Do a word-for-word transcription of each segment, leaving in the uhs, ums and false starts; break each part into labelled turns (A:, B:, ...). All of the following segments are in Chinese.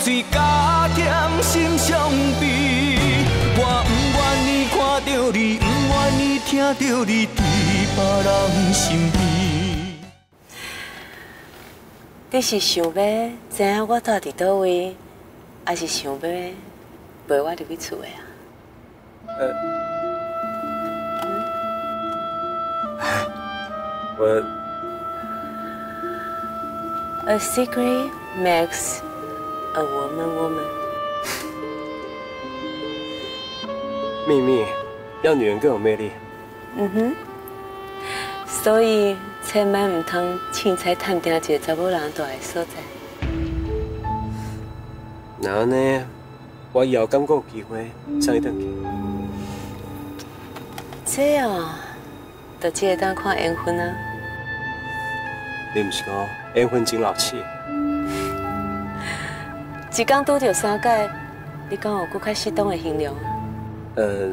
A: 水加添心伤悲。我不愿意看到你，不愿意听到你伫别人身边。
B: 你是想要知影我住伫倒位，还是想要陪我入去厝的啊？
C: 呃，我
B: A secret makes a woman woman。
C: 秘密让女人更有魅力。
B: 嗯哼。所以千万唔通凊彩探定一个查某人住的所在。
C: 那呢，我以后敢阁有机会送你回去。
B: 这哦，就只会当看缘分啊。
C: 你唔是讲缘分真老气？
B: 一天拄着三届，你敢有搁较适当的形容？
C: 呃。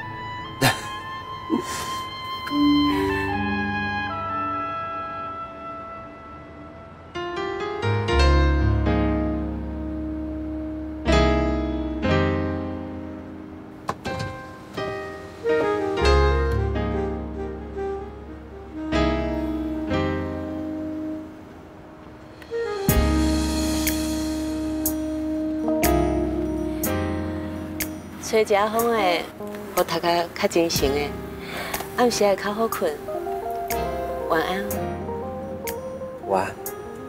B: 吹一下风的，互读甲较精神的，暗时会较好困。晚安。
C: 晚安。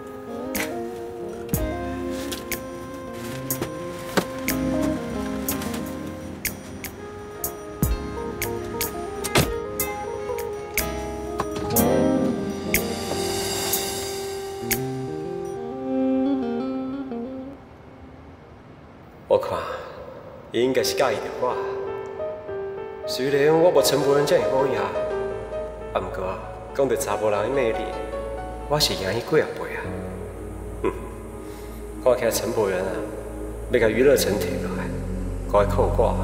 C: 我看。伊应该是介意着我，虽然我无陈柏仁这样好呀，啊，不过讲到查甫人的魅力，我是赢伊几啊倍啊！哼，看起来陈柏仁啊，要甲娱乐城摕落来，该靠我。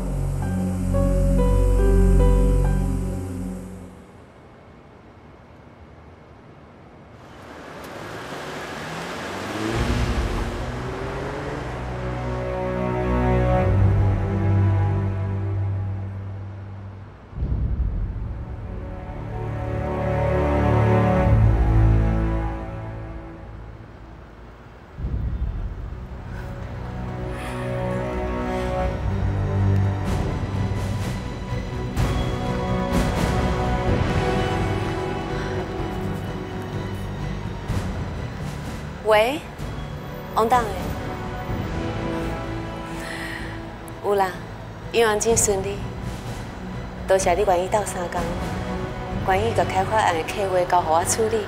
B: 喂，王党的，有啦，营运真顺利，多谢你愿意斗三工，愿意甲开发案的客户交互我处理。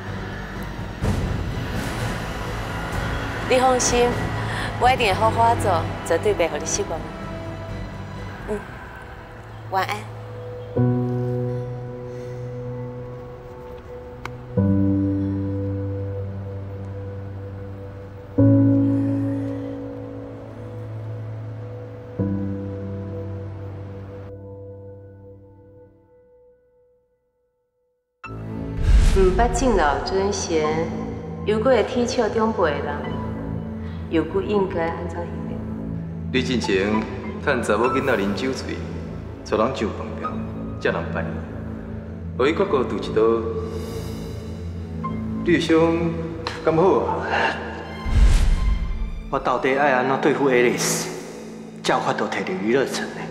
B: 你放心，我一定会好好做，绝对袂互你失望。嗯，晚安。唔捌敬老尊贤，又搁会天笑长辈人，又不应该安怎形容？
D: 你之前趁查某囡仔啉酒醉，带人上饭店，才人办理，互伊各个拄一刀，你想敢好啊？
E: 我到底爱安怎对付 Alice， 才有法度摕到娱乐城呢？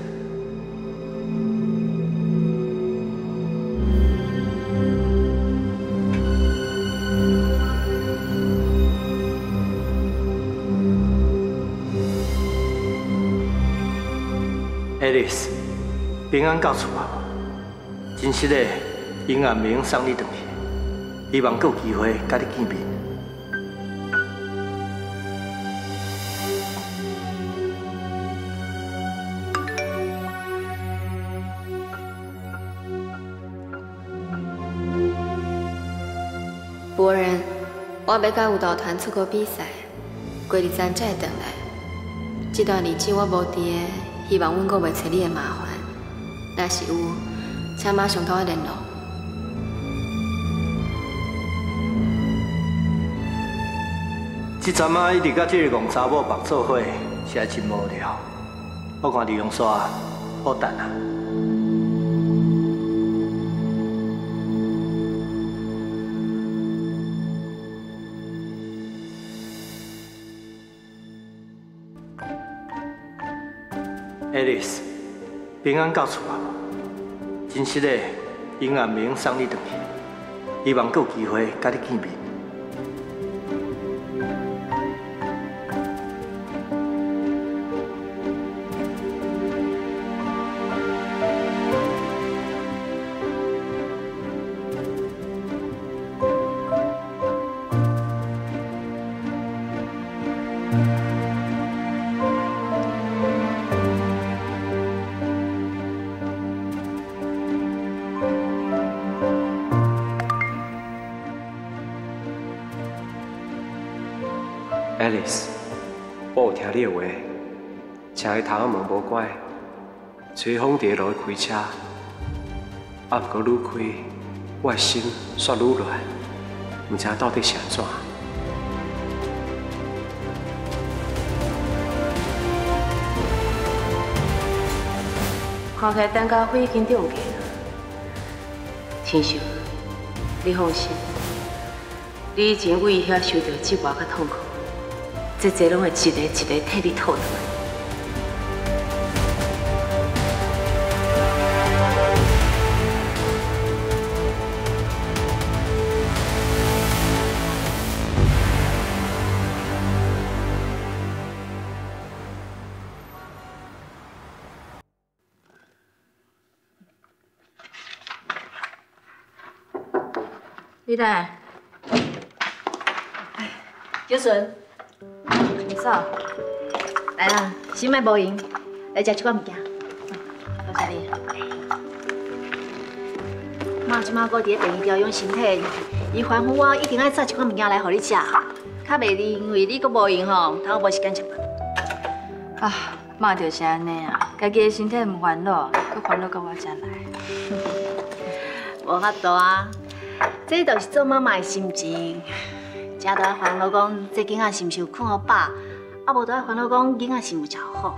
E: Alice， 平安到厝啊！真实的，永远袂用送你回去，希望阁有机会甲你见面。
F: 博仁，我要甲舞蹈团出国比赛，过二站才会回来。这段日子我无伫的。 希望阮阁袂找你的麻烦，若是有，请马上同我联络。
E: 这阵仔一直甲这个戆查某绑做伙，实在真无聊。我看李永刷好等啊。 Alice， 平安到厝啊！真实的，因暗暝送你回去，希望阁有机会甲你见面。
C: Alice， 我有听你的话，车的头仔门无关，吹风伫路开车，啊，不过愈开，我的心煞愈乱，唔知到底是安怎。
B: 看起来蛋糕会已经中计了，亲像，你放心，你以前为遐受到折磨甲痛苦。 这这拢会一个一个替你吐出来。
F: 你来，
G: 小顺。 嫂，来啦，心脉无闲，来食一寡物件。
F: 多谢你。
G: 妈即马搁伫咧病院调养身体，伊吩咐我一定要找一寡物件来互你食，较袂因为你搁无闲吼，通无时间食饭。
F: 啊，妈就是安尼啊，家己的身体唔烦恼，搁烦恼到我遮来。
G: 无法度啊，这就是做妈妈的心情。正在烦恼讲这囡仔是毋是有困好饱。 啊，无在烦恼讲囡仔是毋食好。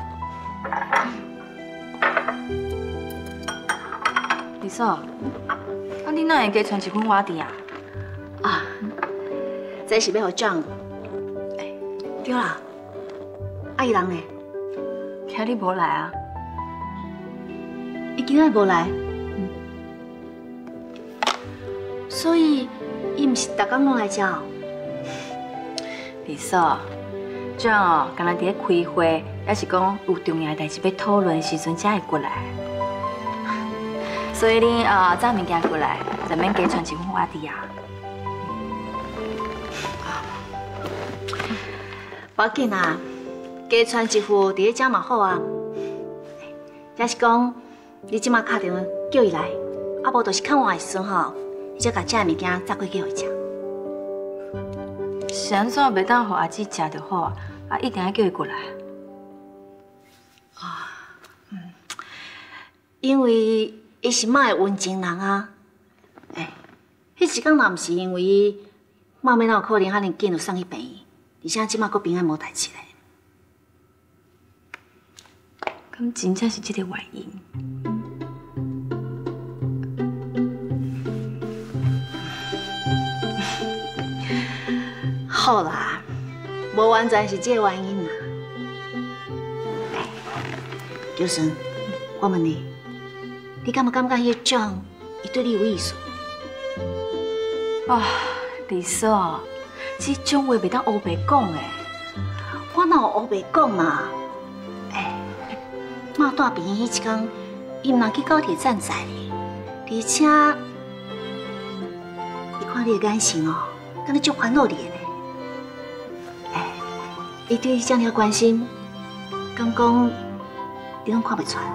F: 李嫂，啊，你哪会加传一份瓦地啊？
G: 啊，这是要互蒋。哎，对啦，啊伊人呢？
F: 听你无来啊？
G: 伊今仔无来。嗯。所以，伊毋是逐工拢来遮哦。
F: 李嫂。 这样哦，敢若伫咧开会，还是讲有重要代志要讨论时阵才会过来。所以你啊，早物件过来，就免加传一份瓦地啊。
G: 无要紧啊，加传一份伫咧遮嘛好啊。也是讲，你即马打电话叫伊来，啊无就是看我的时阵吼，你才甲遮的物件早过去互伊食。
F: 是安怎袂当互阿姊食就好啊？啊，一定要叫伊过来。
G: 啊，嗯，因为伊是妈的温情人啊。哎，迄一天若毋是因为伊，妈咪哪有可能遐尼紧就送去病院，而且即马阁平安无代志咧。
F: 咁真正是这个原因。
G: 好啦，无完全是这个原因啦。哎，刘顺，我问你，你敢不感觉迄种伊对你有意思？
F: 啊，李嫂，这种话袂当黑白讲诶。
G: 我哪有黑白讲嘛？哎，妈带病院迄一天，伊毋通去高铁站载你，而且伊看你的眼神哦，敢若足烦恼你的呢。 伊对你这样关心，敢讲你拢看袂出来？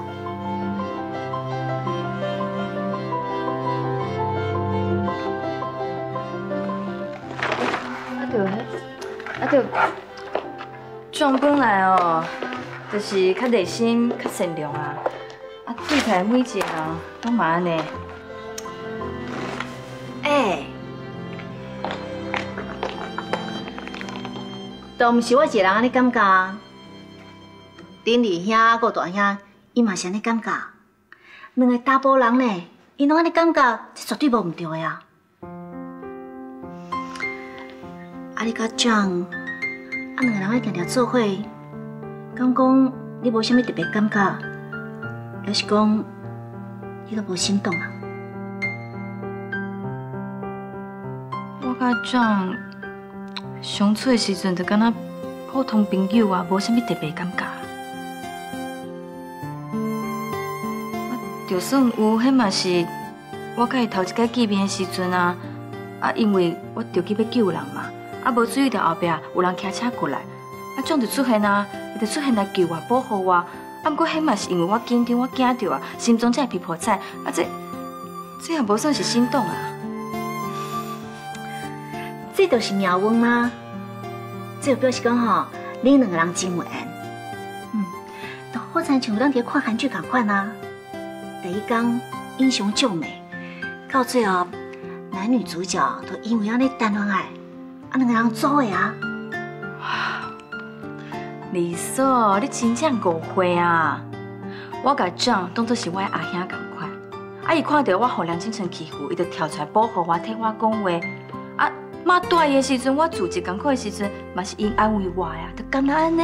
F: 啊对，啊对，壮本来哦，就是较热心、较善良啊，啊对待每一个人拢嘛安尼。
G: 哎， 都毋是我一个人安尼感觉，恁二兄佮大兄，伊嘛是安尼感觉。两个查甫人呢，伊拢安尼感觉，这绝对无毋对的啊！啊，你甲蒋，啊两个人爱定定做伙，敢讲你无啥物特别感觉，还是讲你都无心动啊？
F: 我甲蒋相处的时阵，就敢若普通朋友啊，无啥物特别感觉。啊，就算有，迄嘛是我甲伊头一摆见面的时阵啊，啊，因为我着急要救人嘛，啊，无注意到后壁有人骑车过来，啊，蒋就出现啊，伊就出现来救我、保护我。啊，不过迄嘛是因为我紧张，我惊着啊，心中才会皮破彩，啊，这这也无算是心动啊。
G: 这就是命运吗？这就表示讲吼，恁两个人真有缘。嗯，就好像像咱伫看韩剧共款啊。第一讲英雄救美，到最后男女主角都因为安尼谈恋爱，啊两个人做伙啊。
F: 李嫂，你真正误会啊！我甲蒋当作是我的阿兄共款，啊，伊看到我互梁金城欺负，伊就跳出来保护我，替我讲话。啊，妈大伊的时阵，我自己艰苦的时阵，嘛是因安慰我呀，就干那安尼。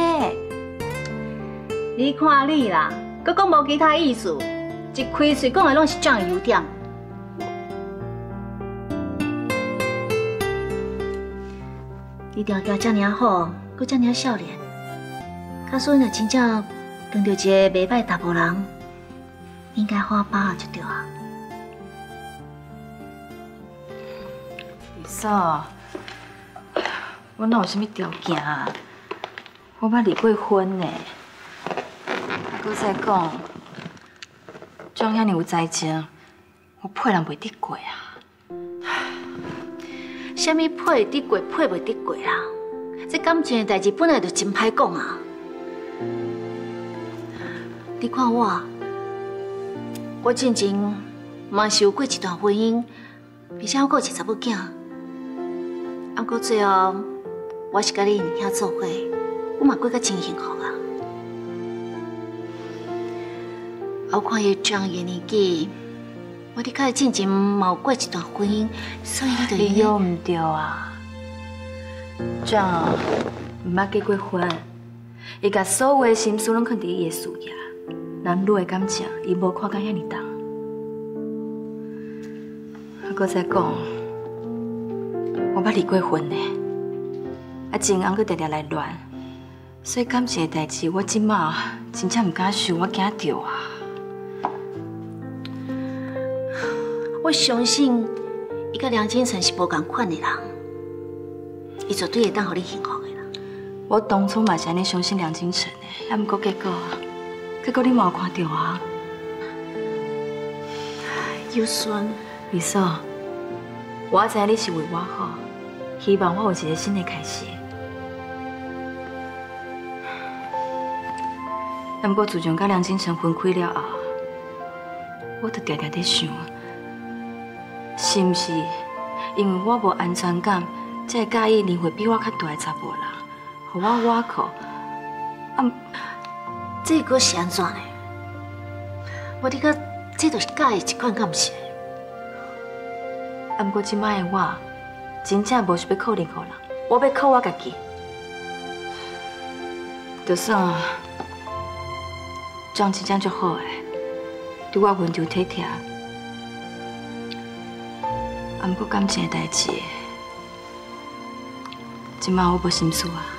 G: 你看你啦，佮讲无其他意思，一开嘴讲的拢是蒋的优点。你条件遮尔好，佮遮尔少年。假使若真正碰到一个袂歹查甫人，应该好好把握就对啊。
F: 李嫂，我哪有啥物条件啊？我捌离过婚呢。啊，搁再讲，蒋遐尼有才情，我配人袂得过啊。
G: 啥物配得过，配袂得过啦？这感情的代志本来就真歹讲啊。你看我，我之前嘛是有过一段婚姻，而且我还有一个查某囝。啊，过最后我是甲你二兄做伙，我嘛过甲真幸福啊。啊，我看伊蒋伊年纪，我你甲伊之前嘛有过一段婚姻，所以你就
F: 你有唔对啊？蒋唔捌结过婚，伊甲所有的心思拢放伫伊的事业。男女的感情，伊无看甲遐尼重。啊，搁再讲，我捌离过婚呢，啊，前翁搁常常来乱，所以感情的代志，我即马真正唔敢想，我惊着啊。
G: 我相信，伊甲梁金城是无共款的人，伊绝对会当互你幸福的啦。
F: 我当初嘛是安尼相信梁金城的，啊，不过结果。结果你嘛有看到啊？
G: 有顺，
F: 李嫂，我知你是为我好，希望我有一个新的开始。但不过自从甲梁金城分开了后，我就常常在想，是毋是因为我无安全感，才会介意年岁比我较大的查甫人，互我挖苦？啊！
G: 这个是安怎呢？我你讲，这就是假的一款，敢毋是？
F: 啊，不过即摆的我，真正无想要靠任何人，我要靠我家己。就算蒋真正足好诶，对我温柔体贴，啊，不过感情的代志，即摆我无心思啊。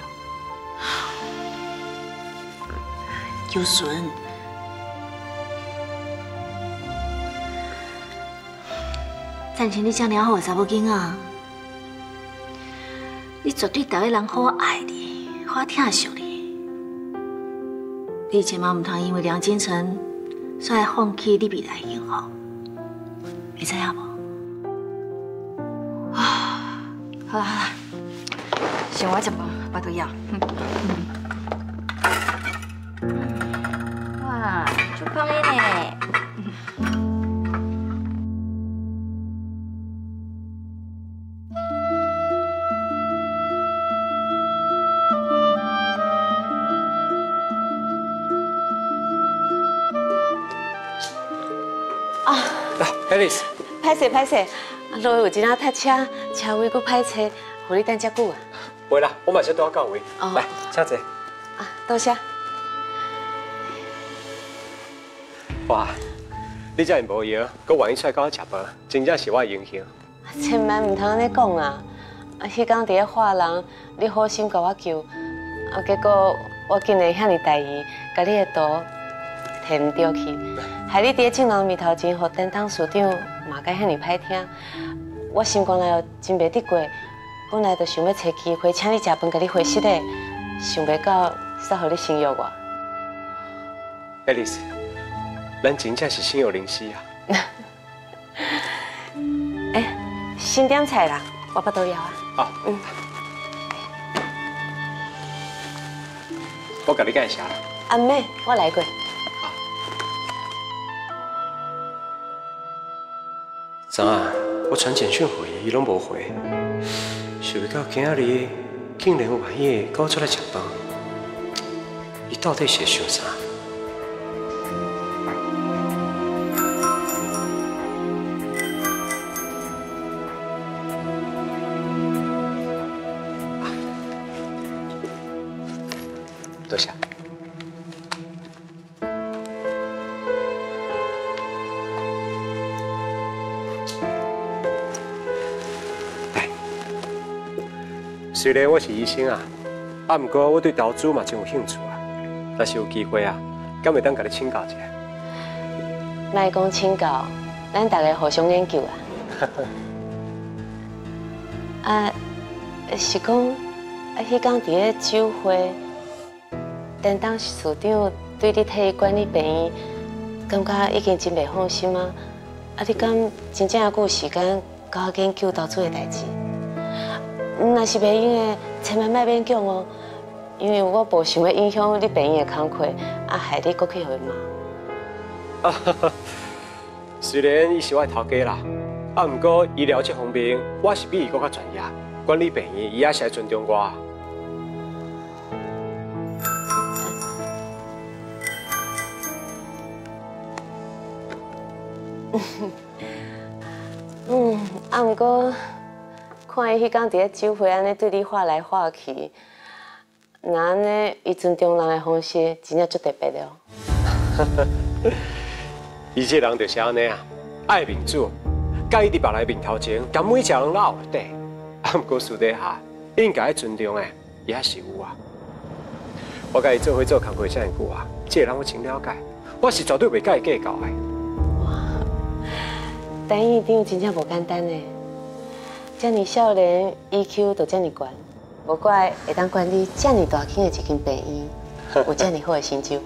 G: 有顺，赞成你这样好的查某囡仔，你绝对逐个人好爱你，好疼惜你。你千万唔通因为梁金城，所以放弃你未来幸福，会知影无？
F: 啊，好啦好啦，先我一包，巴肚枵。嗯嗯。哇，足香的呢。
C: ，Alice，
B: 歹势歹势，路有一仔塞车，车位佫歹找，互你等遮久啊？
C: 袂啦，我嘛是拄到位。
B: 哦
C: 来，请坐。
B: 啊，多谢。
C: 哇，你遮尔无闲，佮愿意出来跟我食饭，真正是我的荣幸。
B: 千万唔通安尼讲啊！啊，迄天伫咧画廊，你好心甲我救，啊，结果我竟然遐尼大意，甲你的图摕唔对去，害你伫咧镜头面头前，互担当署长骂甲遐尼歹听，我心肝内又真袂得过，本来就想要找机会请你食饭，甲你回息的，想袂到煞互你性约我。
C: Alice， 咱真正是心有灵犀啊！
B: 哎，新点菜啦，我巴肚枵啊。
C: 好，嗯，我甲你介绍。
B: 啊，唔免，我来过。
C: 昨晚我传简讯回伊，伊拢无回。想不到今仔日竟然愿意跟我出来食饭，伊到底是想啥？多谢。来，虽然我是医生啊，啊，不过我对投资嘛真有兴趣啊。若是有机会啊，敢会当甲你请教一下？
B: 莫讲请教，咱大家互相研究啊。啊，是讲啊，迄天伫咧酒会。担当署长对你替伊管理病院，感觉已经真袂放心啊！啊，你敢真正还有时间搞我研究投资的代志？若是袂用的，千万莫勉强哦，因为我无想要影响你病院的工课，啊，害你搁去互伊骂。
C: 啊，虽然伊是我的头家啦，啊，不过医疗这方面我是比伊搁较专业，管理病院伊也是会尊重我。
B: 嗯，啊，不过看伊迄天伫咧酒会安尼对你画来画去，那安尼伊尊重人的方式真正足特别的哦。
C: 伊这人就是安尼啊，爱面子，介意伫别人面头前，甲每一个人闹底。啊，不过私底下应该尊重的，伊还是有啊。我甲伊做伙做工课遮尔久啊，这个人我真了解，我是绝对袂甲伊计较的。
B: 陈院长真正无简单呢，这么少年 E Q 就这么高，无怪会当管理这么大间的一间病院，有这么好的成就。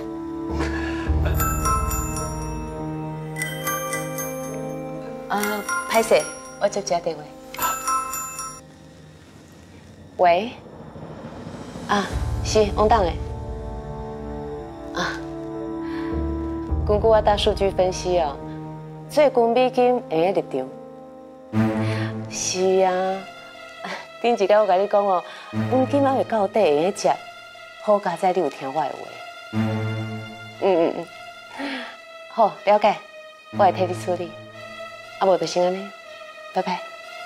B: 啊，歹势，我接一下电话。喂，啊，是王党的。啊，根据我大数据分析哦。最近美金会用入场，是啊。顶一个我甲你讲哦，黄金还未到底会用接，好佳哉你有听我的话。嗯嗯嗯，好，了解，我会替你处理。啊，无就先安尼，拜拜。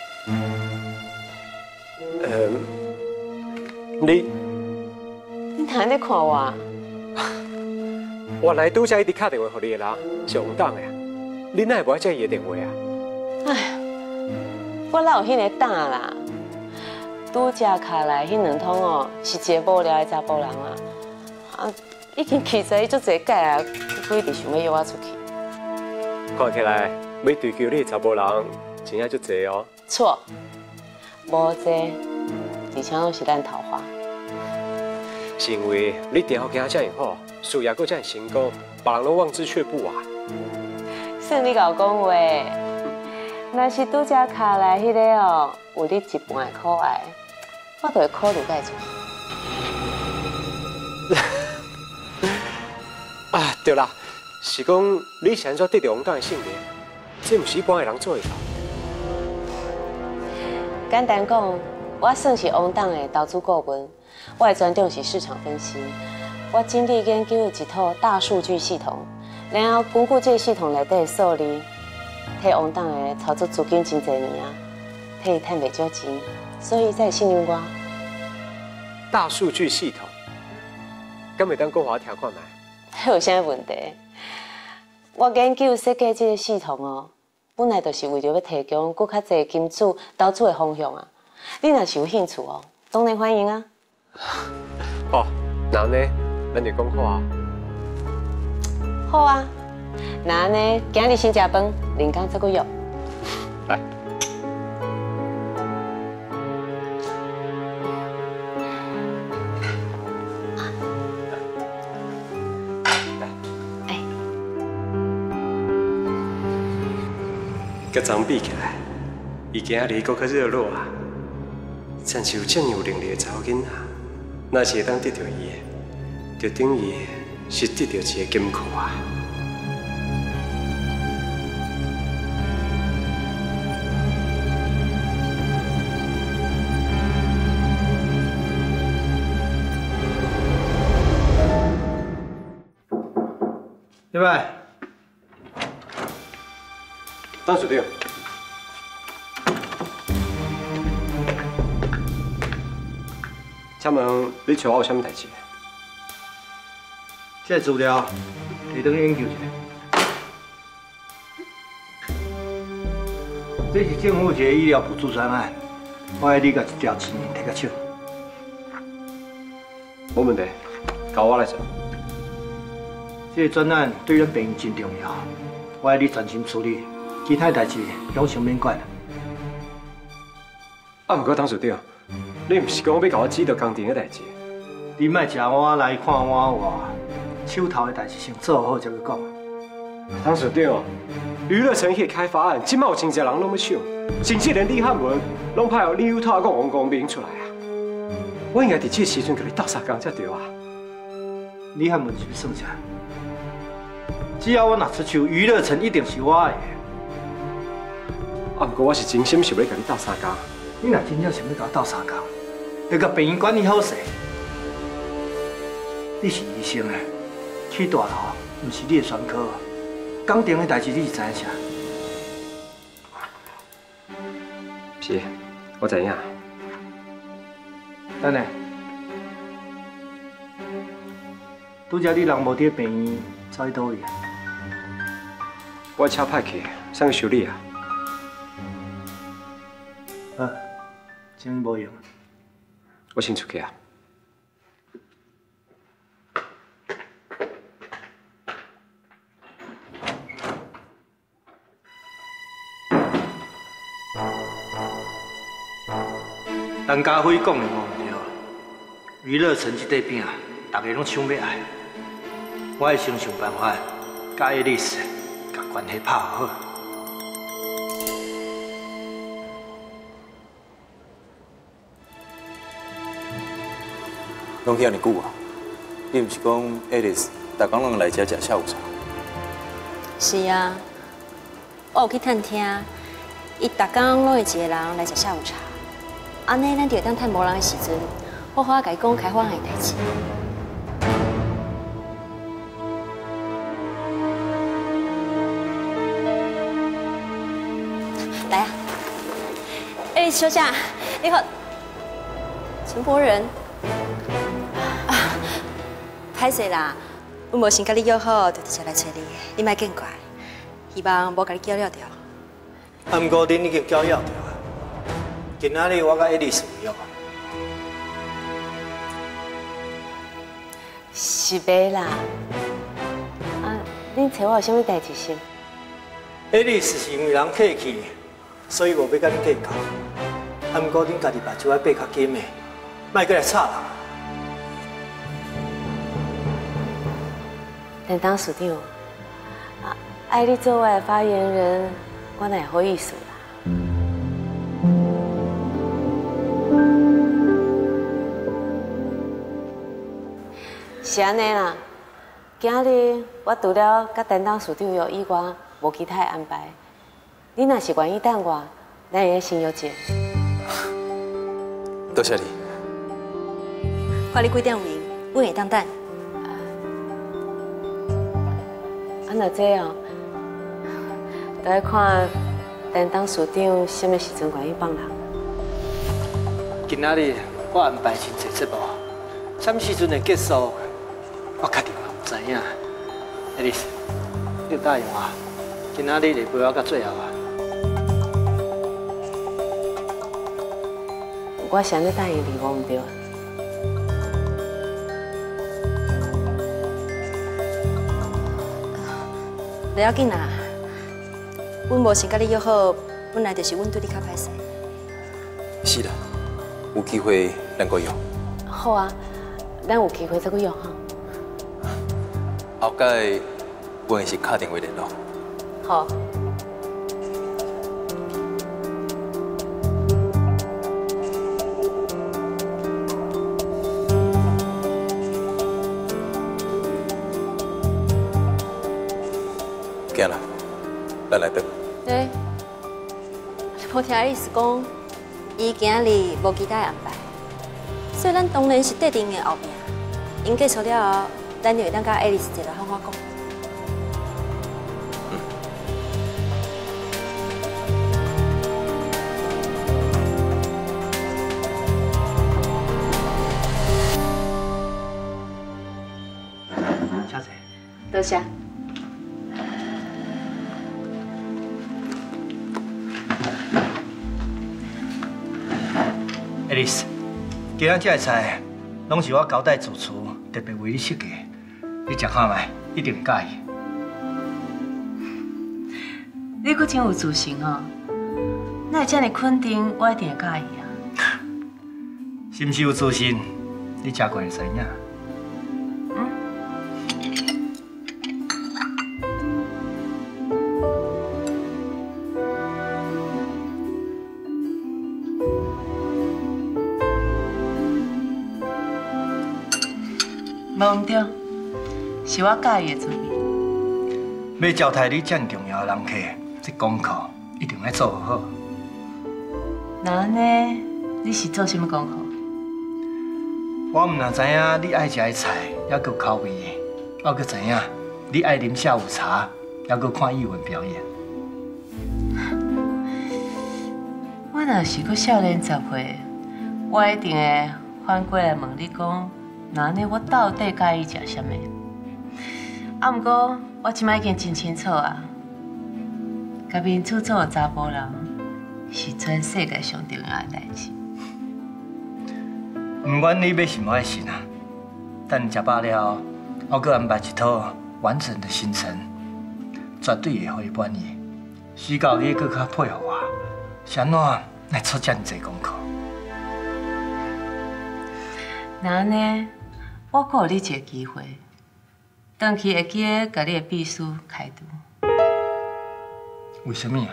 C: 呃，你
B: 你哪在看我？
C: 我来拄则一直打电话给你的人是王党的。你哪会无爱接伊的电话啊？
B: 哎，我哪有迄个胆啦？拄只卡来迄两通哦，是一个无聊的查甫人啊！啊，已经气在伊足侪届啊，佮一直想要约我出去。
C: 看起来要追求你的查甫人真正足侪哦。
B: 错，无济，而且拢是咱桃花。
C: 是因为你条件遮尔好，事业阁遮尔成功，别人拢望之却步啊。
B: 算你甲我讲话，若是拄只卡来迄个哦，有你一半的可爱，我就会考虑改做。
C: 啊，对啦，是讲你是安怎得到王党的信任？这毋是一般的人做会到。
B: 简单讲，我算是王党的投资顾问，我的专长是市场分析。我精力研究一套大数据系统。然后根据这个系统内底的数字， 替王党的操作资金真侪年啊，替伊赚袂少钱，所以才会信任我。
C: 大数据系统，敢袂当搁我听看卖？
B: 迄有啥问题？我研究设计这个系统哦，本来就是为着要提供更较侪金主投资的方向啊。你若是有兴趣哦，当然欢迎啊。
C: 好，那呢，咱就讲好啊。
B: 好啊，那安尼今日先食饭，另讲再个约。
C: 来。
B: 哎。
C: 甲昨比起来，伊今日搁较热络啊。真是有这样有能力的查某囡仔，若是会当得到伊的，就等于是得到一个金库啊。
E: 对吧？
C: 当署长。请问你找我有啥物代志？
E: 这资料你等研究一下。这是政府一个医疗补助专案，我爱你甲一条钱摕到手。
C: 无问题，交我来做。
E: 这个专案对咱病院真重要，我爱你专心处理，其他代志拢先免管。
C: 啊，毋过当署长。你毋是讲要甲我指导工程的代志？
E: 你莫食我来看我话，手头的代志先做好再去讲。
C: 当署长，娱乐城迄个开发案，即摆有真侪人拢要抢，甚至连李汉文拢派予李友泰讲王光明出来啊！我应该伫这时阵甲你斗相共才对啊！
E: 李汉文是要算啥？只要我拿出手，娱乐城一定是我的。
C: 啊，不过我是真心想要甲你斗相共。
E: 你若真正想要甲我斗相共，要甲病院管理好势。你是医生诶，去大楼毋是你的选科，工程的代志你是知影啥？
C: 是，我知影。
E: 等下，拄则你人无伫病院，走去倒位啊？
C: 我车歹去，送去修理啊。
E: 好，这样无用。
C: 我先出去啊。
E: 陈家辉讲的无毋对，娱乐城这块饼，大家拢抢要爱。我会先想办法，甲爱丽丝甲关系拍好。
H: 拢遐尼久啊？你毋是讲爱丽丝逐工拢来遮食下午茶？
F: 是啊，我有去探听，伊逐工拢会一个人来食下午茶。安尼，咱就会当趁无人的时阵，好好甲伊讲开发案的代志。来啊，哎，小姐，你好，陈柏仁。啊，歹势啦，阮无先甲你约好，就直接来找你，你莫见怪。希望无甲你搅了掉。
E: 啊，毋过恁已经搅了掉啊。今仔日我甲爱丽丝有约。
B: 是袂啦。啊，恁找我有啥物代志是？
E: 爱丽丝是因为人客气，所以无要甲你计较。啊，毋过恁家己目睭爱闭较紧的，莫过来吵人。
B: 但当署长，啊，爱你做我的发言人，我哪会好意思啦？是安尼啦，今日我除了甲担当署长约以外，无其他的安排。你若是愿意等我，咱会先约一下。
H: 多谢你。
F: 看你几点有闲，我会当等。
B: 安那这样， 就要看担当署长什么时阵愿意放人。
E: 今仔日我安排真侪节目，什么时阵会结束，我确定嘛唔知影。爱丽丝，你答应我，今仔日会陪我到最后啊！
B: 我是安尼答应你，我唔对。
F: 不要紧啦，阮无先甲你约好，本来就是阮对你较歹势。
H: 是啦，有机会咱阁用。
B: 好啊，咱有机会再阁用哈。
H: 后摆我会是打电话联络。
B: 好。
H: 行啦，咱来等。
F: 诶，你无听意思讲，伊今日无其他安排，所以咱当然是缀伫伊后壁。因结束了后，咱就会当甲爱丽丝一个好好讲。
E: 小姐，
B: 多谢。
E: 爱丽丝，今仔这个菜拢是我交代主厨特别为你设计，你食看卖，一定介意。
B: 你阁真有自信哦，那会这么肯定，我一定会介意啊。
E: 是毋是有自信？你食过就知影。
B: 嗯。无唔对，是我介意的滋味。
E: 要招待你这么重要的人客，这功课一定要做好。
B: 那安尼，你是做什么功课？
E: 我唔但知影你爱食的菜，还有口味的，我阁知影你爱啉下午茶，还有看艺文表演。
B: 我若是阁少年十岁，我一定会反过来问你讲，那安尼我到底介意食什么？啊，毋过我即摆已经真清楚啊，甲面处做的查甫人是全世界上重要的代志。
E: 唔管你要信我爱信啊，等食饱了，我阁安排一套完整的行程，绝对会互你满意。许到你阁较配合我，是安怎来出遮尔济功课？
B: 那安尼，我阁有你一个机会，回去会记得甲你的秘书开除。
E: 为什么啊？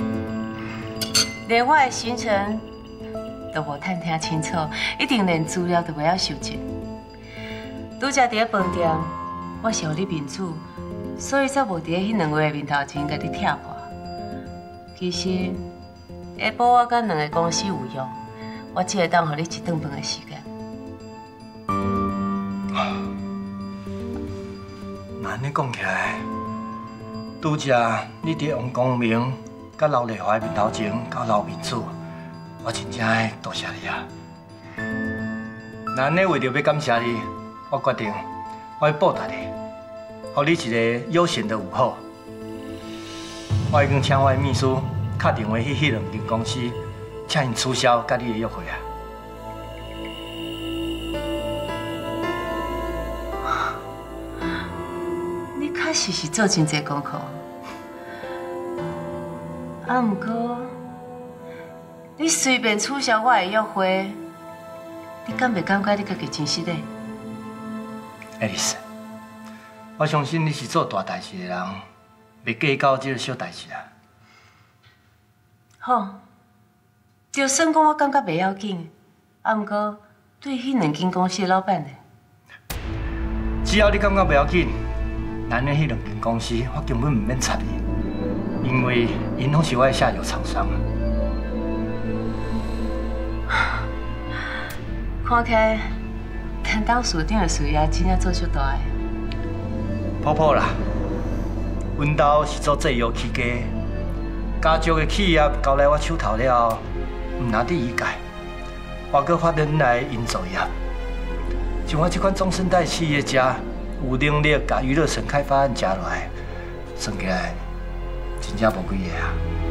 B: 连我的行程都无探听清楚，一定连资料都袂晓收集。拄则伫咧饭店，我是互你面子，所以才无伫咧迄两位面头前甲你拆破。其实下晡我甲两个公司有约，我只会当互你一顿饭的时间。
E: 那安尼讲起来，拄则你伫王光明甲刘丽华面头前搞留面子，我真正爱多谢你啊！那安尼为着要感谢你，我决定我要报答你，予你一个悠闲的午后。我已经请我的秘书打电话去迄两间公司，请因取消甲你的约会啊！
B: 你确实是做真侪功课，啊，毋过你随便取消我的约会，你敢袂感觉你家己真失礼？
E: 爱丽丝，我相信你是做大代志的人，袂计较这个小代志啊。
B: 好，就算讲我感觉袂要紧，啊，毋过对迄两间公司的老板呢？
E: 只要你感觉袂要紧，咱的迄两间公司我根本唔免插你，因为因拢是我的下游厂商啊。
B: 看起来，担当署长的事业真正做足大个。
E: 普普啦，阮兜是做制药起家， 家族的企业交来我手头了后，唔拿伫意界，我阁发展来营造业。像我这款中生代企业家，有能力甲娱乐生开发案加落来，算起来真正无几个啊。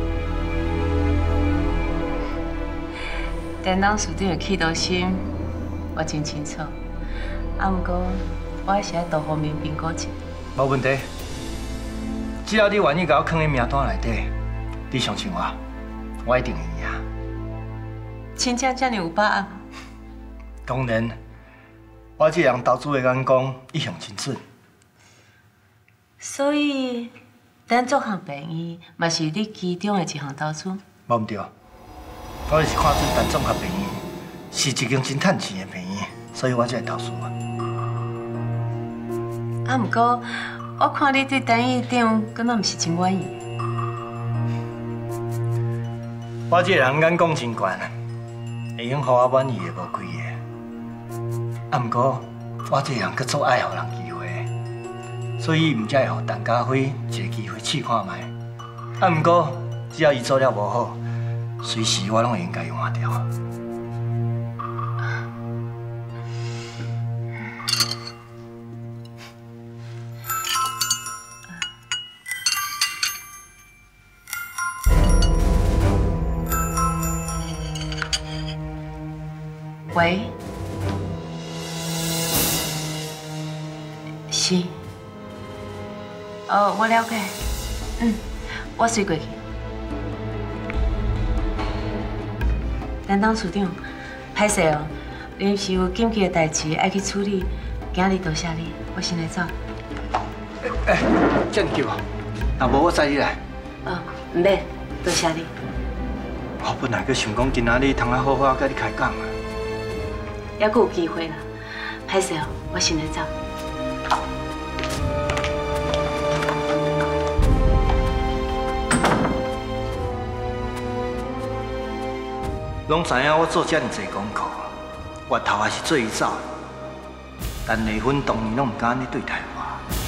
B: 担当署长的企图心，我真清楚。啊，毋过我还是爱多方面评估者。
E: 无问题，只要你愿意甲我放在名单内底，你相信我，我一定会赢。
B: 真正这么有把握？
E: 当然。 我这人投资的眼光一向真准，
B: 所以咱做项便宜，嘛是你其中的一项投资。
E: 无唔对，我就是看准单综合便宜是一间真趁钱的便宜，所以我才会投资啊。
B: 啊，不过我看你对单院长根本唔是真满意。
E: 我这人眼光真悬，会用互我满意的无几个。 啊，毋过我这人阁做爱互人机会，所以毋才会互陈家辉一个机会试看卖。啊，毋过只要伊做了无好，随时我拢会应该用换掉。
B: 喂。 是，哦，我了解。嗯，我随过去。担当署长，歹势哦，临时有紧急的代志爱去处理，今日多谢你，我先来走。
E: 哎、欸，这样急啊？若无我载你来。
B: 哦，唔免，多谢你。
E: 我本来阁想讲今仔日通啊好好甲你开讲啊。
B: 还阁有机会啦，歹势哦，我先来走。
E: 拢知影我做遮尔济功课，我头还是做伊走，但丽芬当年拢唔敢安尼对待我。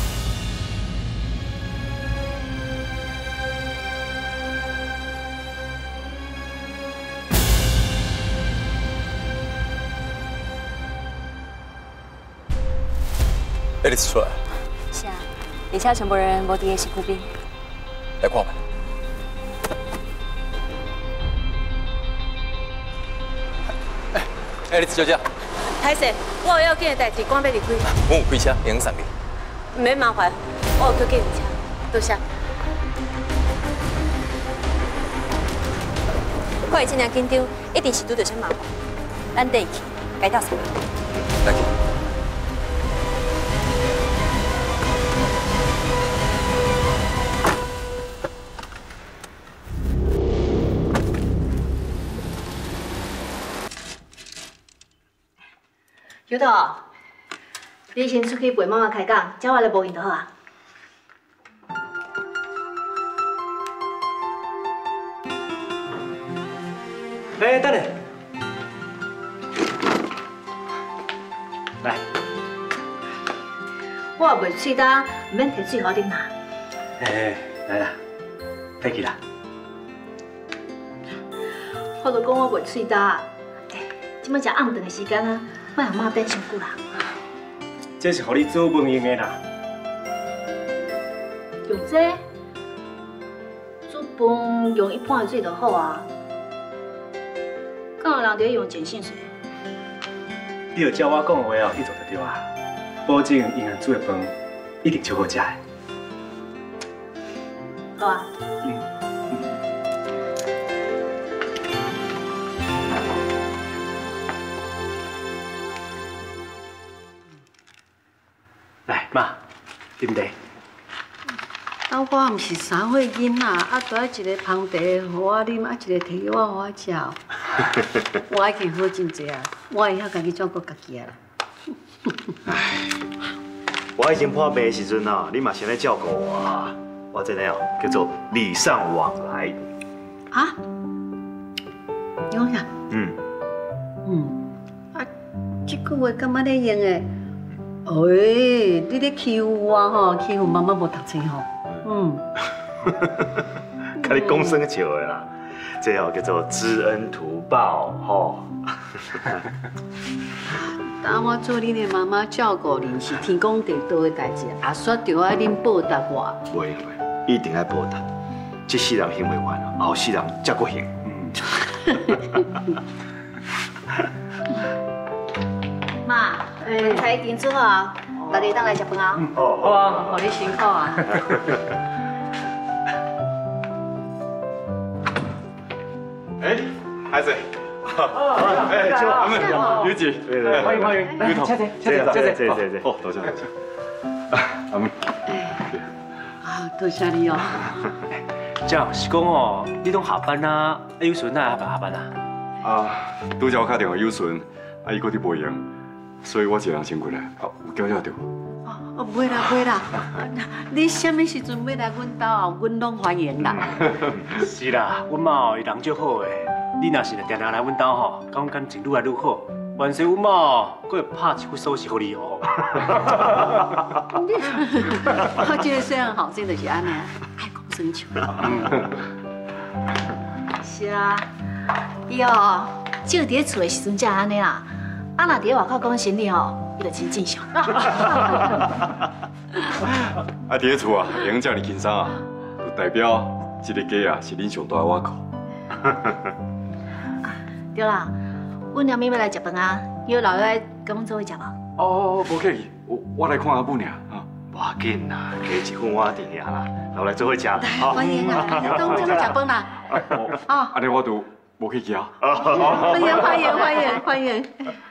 H: 爱丽丝出来。
I: 是啊，而且全部人无伫个身躯边。
H: 来看吧。 爱丽丝小姐，
B: 歹势，我有要紧的代志，赶要离开。
H: 我有开车，会送你。
B: 唔免麻烦，我有去计程车，多谢。
I: 看伊这样紧张，一定是拄到啥麻烦。咱带伊去，该到啥？
H: 来去。
G: 小桃，你先出去陪妈妈开讲，叫我来无闲就好啊。
E: 哎，等下，来，
G: 我也袂喙干，唔免摕水互你拿。
E: 哎，来啦，快去啦。
G: 我就讲我袂喙干，哎，即摆食暗顿的时间啊。 莫让妈等伤久啦。
E: 这是互你做饭用的啦。
G: 用这煮饭用一般的水就好啊。敢有人伫用碱性水？
J: 你就照我讲的话哦去做就对啊。保证因人煮的饭一定超好食的。
G: 好啊。
J: 嗯。 来，妈，啉茶。
K: 啊，我毋是三岁囡仔，啊，拄爱一个芳茶互我啉，啊，一个摕去我互我食。我已经好真济啊，我会晓家己照顾家己啊。
L: 我以前破病的时阵啊，你嘛先来照顾我啊。我这个哦叫做礼尚往来。
K: 啊？你讲啥？
L: 嗯。
K: 嗯。啊，这句话敢捌咧用诶？ 哎，你咧欺负我吼，欺负妈妈无读册吼，嗯。
L: 跟你讲生笑的啦。这哦叫做知恩图报，吼。
K: 当我做恁的妈妈照顾恁是天公地道的代志，也煞着爱恁报答我。
L: 袂袂，一定爱报答。这世人行袂完，后世人才阁行。
G: 妈，饭菜已经煮好，大家当来食饭啊。
K: 哦，好啊，好你辛苦啊。
M: 哎，孩子。哎，就我们刘姐，对对，欢迎欢迎，刘总，谢谢谢谢谢谢谢谢，哦，多谢多谢。阿妹，
K: 啊，多谢你哦。
J: 这样是讲哦，你拢下班啊？有顺哪下班下班啊？
M: 啊，拄则我打电话有顺，啊伊搁伫无闲，所以我一个人先过来，啊有叫叫着。
K: 哦，袂啦袂啦，你什么时阵要来阮家哦？阮拢欢迎啦。
J: 是啦，阮妈哦，伊人足好诶。你若是来定定来阮家吼，甲阮感情愈来愈好，万岁阮妈哦，佫会拍一副手势互你哦。
K: 我这个虽然后生就是安尼，爱讲生笑。
G: 是啊，伊哦，只有伫咧厝的时阵才安尼啦，啊若伫咧外口讲生理吼，伊就真正常。
M: 啊，伫咧厝啊，会用遮尔轻松啊，就代表这个家啊是恁上大的瓦靠。
G: 对啦，阮两妹要来食饭啊，以后老爷跟阮做伙食无？
M: 哦，无客气，我我来看阿母尔啊。
L: 无要紧啦，加一份我定尔啦，留来做伙食。
K: 欢迎啊，当做要食饭啦。
M: 啊，安尼我就无客气啊。
K: 欢迎欢迎欢迎欢迎。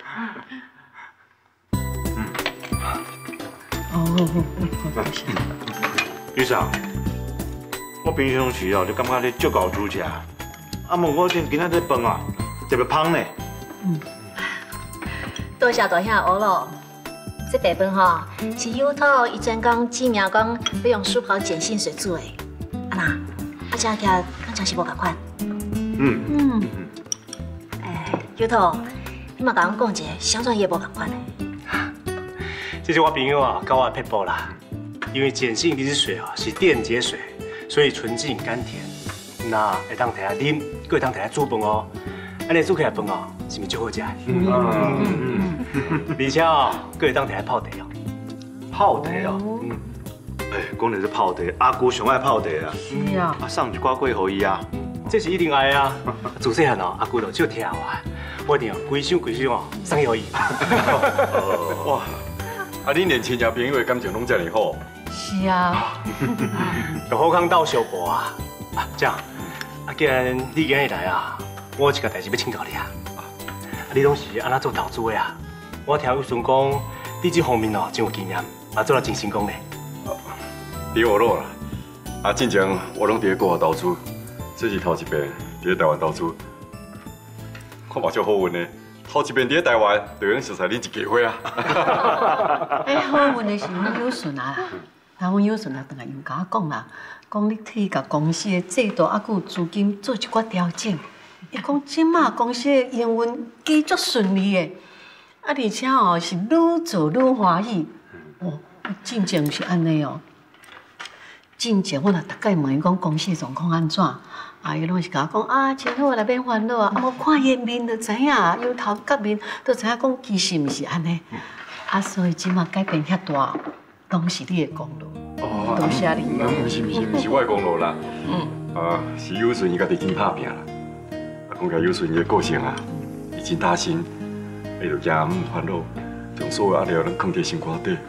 K: 哦，
L: 医生，我平常时哦就感觉你足够煮食，啊，问我今今仔这饭啊。特别芳呢。
G: 嗯，多谢大兄学咯。这白饭吼是油土伊专工指明讲要用树刨碱性水煮的。啊那，啊这起敢像是无共款。
L: 嗯
G: 嗯。哎，油土，你嘛甲阮讲一下，啥专业无共款的？
J: 这是我朋友啊，教我的撇步啦。因为碱性离子水啊是电解水，所以纯净甘甜，那会当摕来啉，佫会当摕来煮饭哦。安尼煮起来饭哦，是毋是足好食？嗯嗯嗯，而且哦，佫会当摕来泡茶哦。
L: 泡茶哦，嗯，哎，讲到这泡茶，阿姑上爱泡茶啊。
K: 是啊。
L: 啊，送一寡过互伊啊。
J: 这是一定爱啊！自细汉哦，阿姑就少听我，我一定要规箱规箱哦送互伊。
M: 哇，啊，恁连亲戚朋友的感情拢这么好。
K: 是啊。
J: 就好康到相报啊！啊，这样，啊，既然你今日来啊。我有一个代志要请教你啊！你拢是安怎做投资的啊？我听有顺讲，你这方面哦真有经验，也做了真成功嘞。
M: 你学咯啦！啊，之前我拢伫咧国外投资，这是头一遍伫咧台湾投资，我嘛足好运的，头一遍伫咧台湾就用熟悉恁一家伙啊！
K: 哎，好运的是阮有顺啊啦，然后阮有顺啊，当然又甲我讲啦，讲你替甲公司的制度啊，佮有资金做一寡调整。伊讲，即马公司的营运加足顺利的，啊，而且哦是愈做愈欢喜。哦，真正是安尼哦。真正我若大概问伊讲公司的状况安怎，啊，伊拢是甲我讲啊，真好啦，免烦恼啊。啊，我看伊面就知影，有头甲面都知影讲其实毋是安尼。啊，所以即马改变遐大，拢是你的功劳。哦，多谢你。
M: 毋是毋是毋是我的功劳啦。嗯。啊，是有顺伊家己真拍拼啦。讲起有顺伊的个性啊，伊真打心，伊就惊毋烦恼，将所有压力拢放伫心肝底。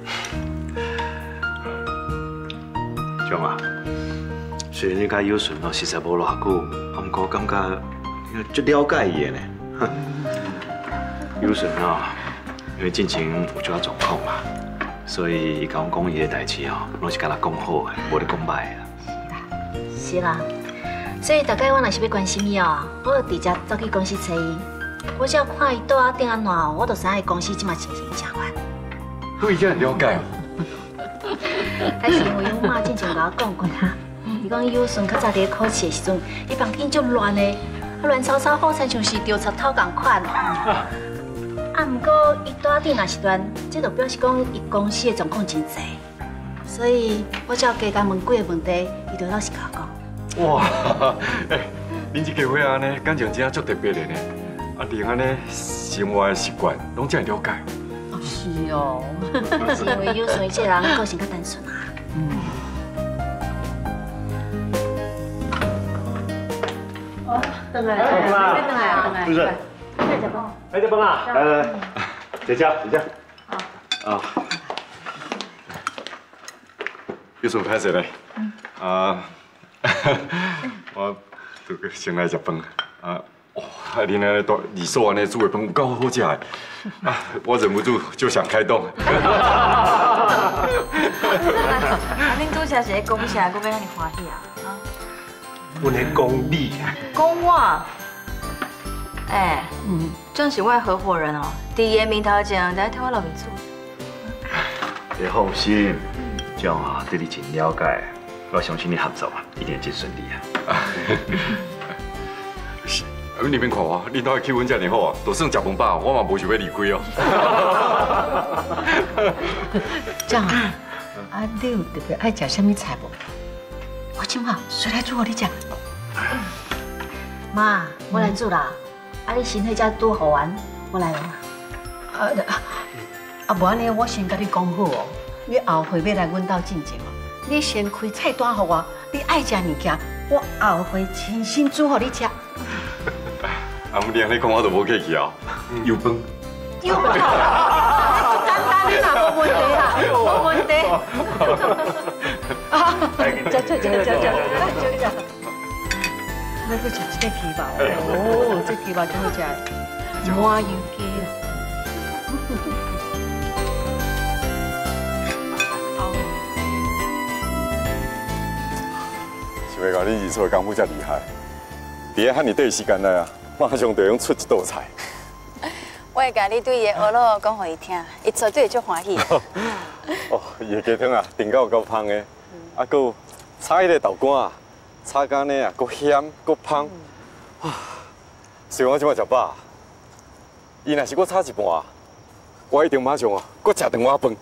L: 强啊，虽然你甲有顺哦实在无偌久，啊，不过感觉你足了解伊的呢。有顺啊，因为进前有这个状况嘛，所以伊甲我讲伊的代志哦，拢是甲他讲好的，无咧讲歹的。
G: 是啦，是啦。所以大概我若是要关心伊哦，我就直接走去公司找伊。我只要看伊倒啊顶安怎，我就知影伊公司即马情形正款。
M: 你已经很了解哦。
G: 还是因为阮妈之前甲我讲过啦，伊讲伊有顺较早伫咧考试的时阵，伊房间足乱的，啊乱糟糟，好亲像是丢贼偷共款。啊，毋过伊倒啊顶若是乱，这就表示讲伊公司的状况真济。所以我只要加加问几个问题，伊就老实甲我讲。
M: 哇，哎，恁这个伙安尼感情真啊足特别的呢，啊，连安尼生活的习惯拢真了解。
K: 是哦，
G: 是因为有顺这人个性较单纯啊。嗯。
K: 哦，回来，回来，回来，回来。
J: 主任，
G: 来食饭。
J: 来食饭啊！来来来，姐姐，姐姐。啊。
M: 有顺歹势咧。啊，我都先来食饭啊。哇，恁安尼大二嫂安尼煮的饭有够好食的，啊，我忍不住就想开动。
I: 啊，恁拄则是咧讲啥？我要让你欢喜啊！
J: 阮咧讲你。
I: 讲我？哎，嗯，这是我的合伙人哦，伫伊的面头前，在替我留面子。
L: 你放心，这样啊，对你真了解，我相信你合作啊，一定真顺利啊。
M: 是，你免看我，恁兜的气氛遮尔好啊，就算食饭饱，我嘛无想要离开哦。
K: 这样啊，啊，你有特别爱食什么菜无？我今晚谁来煮互你食？
G: 妈，我来煮啦。啊，你先回家拄好玩，我来了。
K: 啊啊，无安尼，我先甲你讲好哦，你后回要来阮兜进前哦，你先开菜单互我，你爱食物件，我后回亲身煮互你食。
M: 阿姆，你安尼讲我都无客气啊，有饭。
K: 有饭，简单啦，无问题啦，无问题。啊，食食食食食食食。咱去食这个鸡肉哦，这鸡肉真好食，麻油鸡啦。
M: 想要讲恁二嫂的功夫遮厉害，伫咧遐尼短时间内啊，马上就用出一道菜。
I: 我会甲你对伊的学路讲互伊听，伊绝对会足欢喜。
M: 哦，伊的鸡汤啊，炖到有够香的，啊，佮有炒迄个豆干啊，炒干呢啊，佮咸佮香，哇！虽然我即摆食饱，伊若是佮炒一半，我一定马上啊，佮食两碗饭。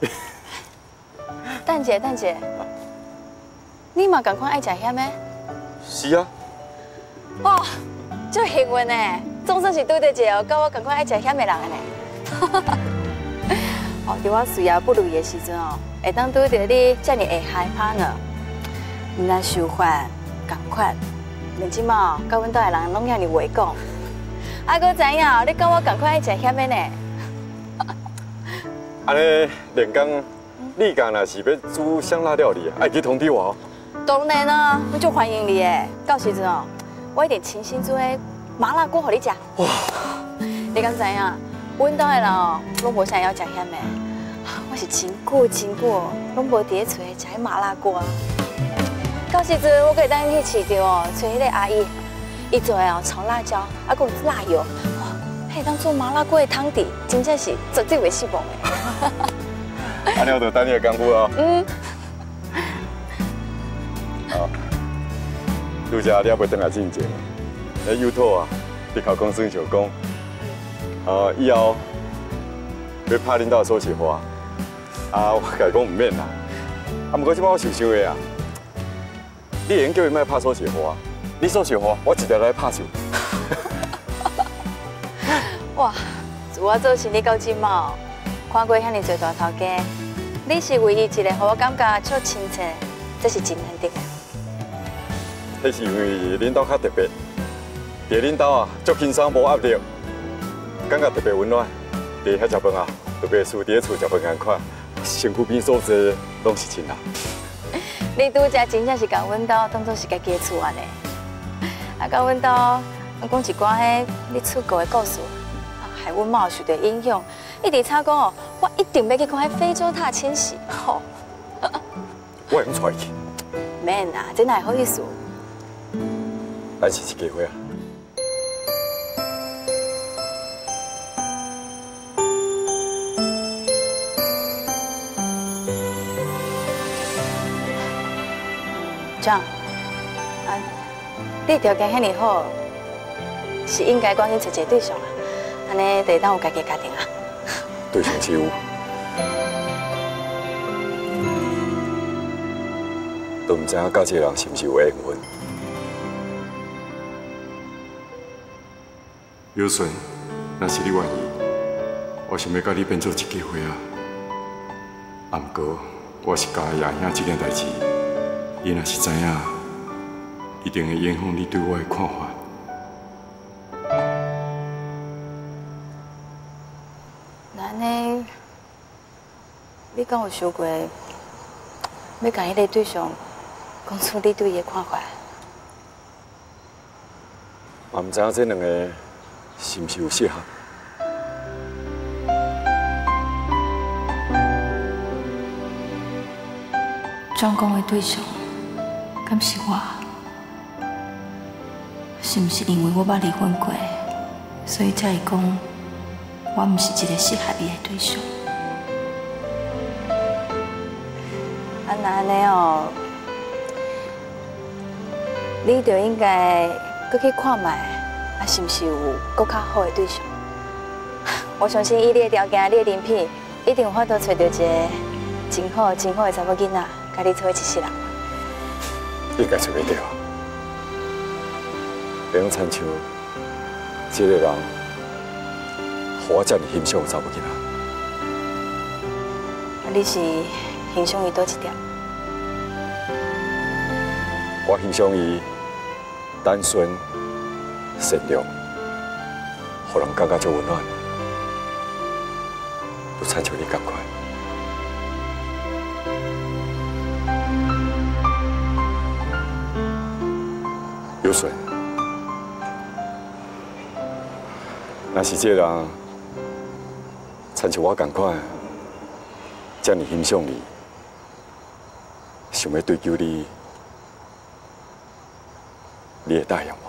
I: 等者等者，你嘛共款爱食咸的？
M: 是啊。
I: 哇，足幸运呢！总算是拄到一个跟我同款爱食咸的人呢。哦，伫我事业不如意的时阵哦，会当拄到你这么会害怕呢。毋但想法同款，连即马甲阮兜的人拢遐尼话讲，啊，搁知影你跟我同款爱食咸的呢。
M: 安尼连讲，你家若是要煮香辣料理，爱去通知我哦。
I: 当然啦，我就欢迎你诶。到时阵哦，我一定亲身煮诶麻辣锅互你食。哇！你敢知影？阮兜的人哦，拢无啥要食咸的，我是真久真久拢无伫咧厝食迄麻辣锅。到时阵我可以带你去市场哦，找迄个阿姨，伊做的哦炒辣椒，啊，佮有辣油，哇，迄当做麻辣锅的汤底，真正是绝对袂失望的。
M: 安尼我就等你的功夫哦。嗯。好，拄则你还袂转来进前，迄幼兔啊，你口讲算就讲，啊，以后要拍恁兜所说话，啊，我甲伊讲唔免啦。啊，不过即摆我想想的啊，你会用叫伊莫拍所说话，你所说话，我一定来拍手。
I: 哇，自我做生意到即嘛，看过遐尼侪大头家，你是唯一一个，互我感觉足亲切，这是真难得的。
M: 迄是因为恁兜较特别，伫恁兜啊，足轻松无压力，感觉特别温暖。伫遐食饭啊，特别厝伫咧厝食饭共款，身躯边所在拢是真啦。
I: 你拄则真正是甲阮兜当作是家己的厝安尼，啊，甲阮兜讲一寡迄你出国的故事，害阮嘛有受到影响，一直吵讲哦，我一定要去看迄非洲大迁徙，吼。
M: 我会用带去。
I: 免啦，这哪会好意思？
M: 咱是一家伙啊！
I: 张，啊，你条件遐尼好，是应该赶紧找一个对象啊，安尼就当有家己的家庭啊。
M: 对象是有，都唔知影甲这个人是毋是有缘分。 有顺，若是你愿意，我想要甲你变做一家伙啊。啊，不过我是教爷兄这件代志，伊若是知影，一定会影响你对我的看法。
I: 那呢？你敢有想过要甲迄个对象讲出你对伊的看法？
M: 我唔知影这两个是毋是有适合。
I: 专讲的对象，敢是我？是毋是因为我捌离婚过，所以才会讲我毋是一个适合你的对象？啊，那安尼哦，你就应该搁去看卖，啊，是毋是有搁较好的对象？我相信以你的条件，你的人品，一定有法度找到一个真好、真好的查某囡仔。甲你做一世人，
M: 应该找袂到。袂用亲像这个人，互我遮尔欣赏的查某囡仔。
I: 啊，你是欣赏伊倒一点？
M: 我欣赏伊单纯、善良，互人感觉足温暖，就亲像你同款。有顺，若是这个人亲像我同款，这么欣赏你，想要追求你，你会答应我？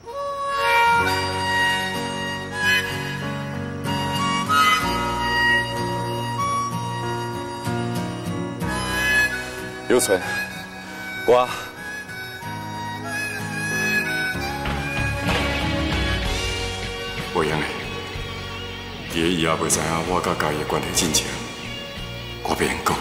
M: 有顺，我。袂用的，伫个伊也袂知影我甲家己的关系真正，我袂用讲。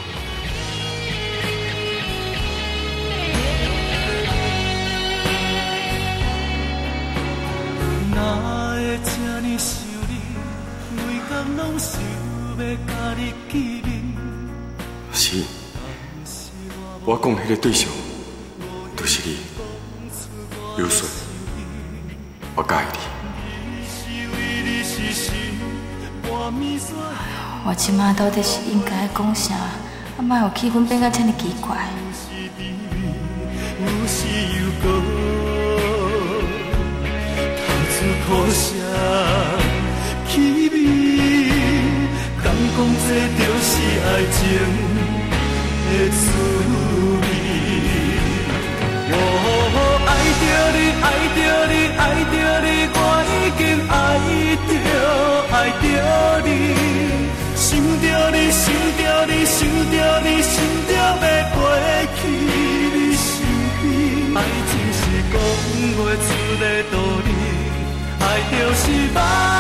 A: 哪会这呢想你，每天拢想要甲你见面。
M: 是，我讲迄个对象，就是你，有顺，我介意你。
I: 我即马到底是应该讲啥？啊，莫让气氛变甲这么奇怪。有时又搁透出苦涩气味，敢讲这就是爱情的滋味？哦，爱着你，爱着你，爱着你，我已经爱着，爱着你。想着你，想着你，想着你，想着要过去你身边。爱情是讲袂出的道理，爱就是目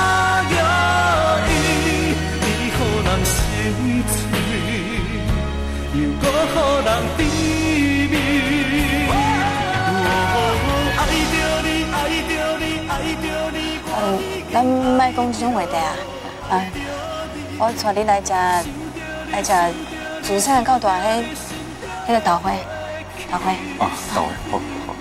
I: 影伊予人心碎，又搁予人甜蜜。爱着你，爱着你，爱着你。嗯，咱莫讲这种话题啊，啊。我带你来食，来食自产够大迄，迄个豆花，豆花。
M: 啊，豆花，好，好。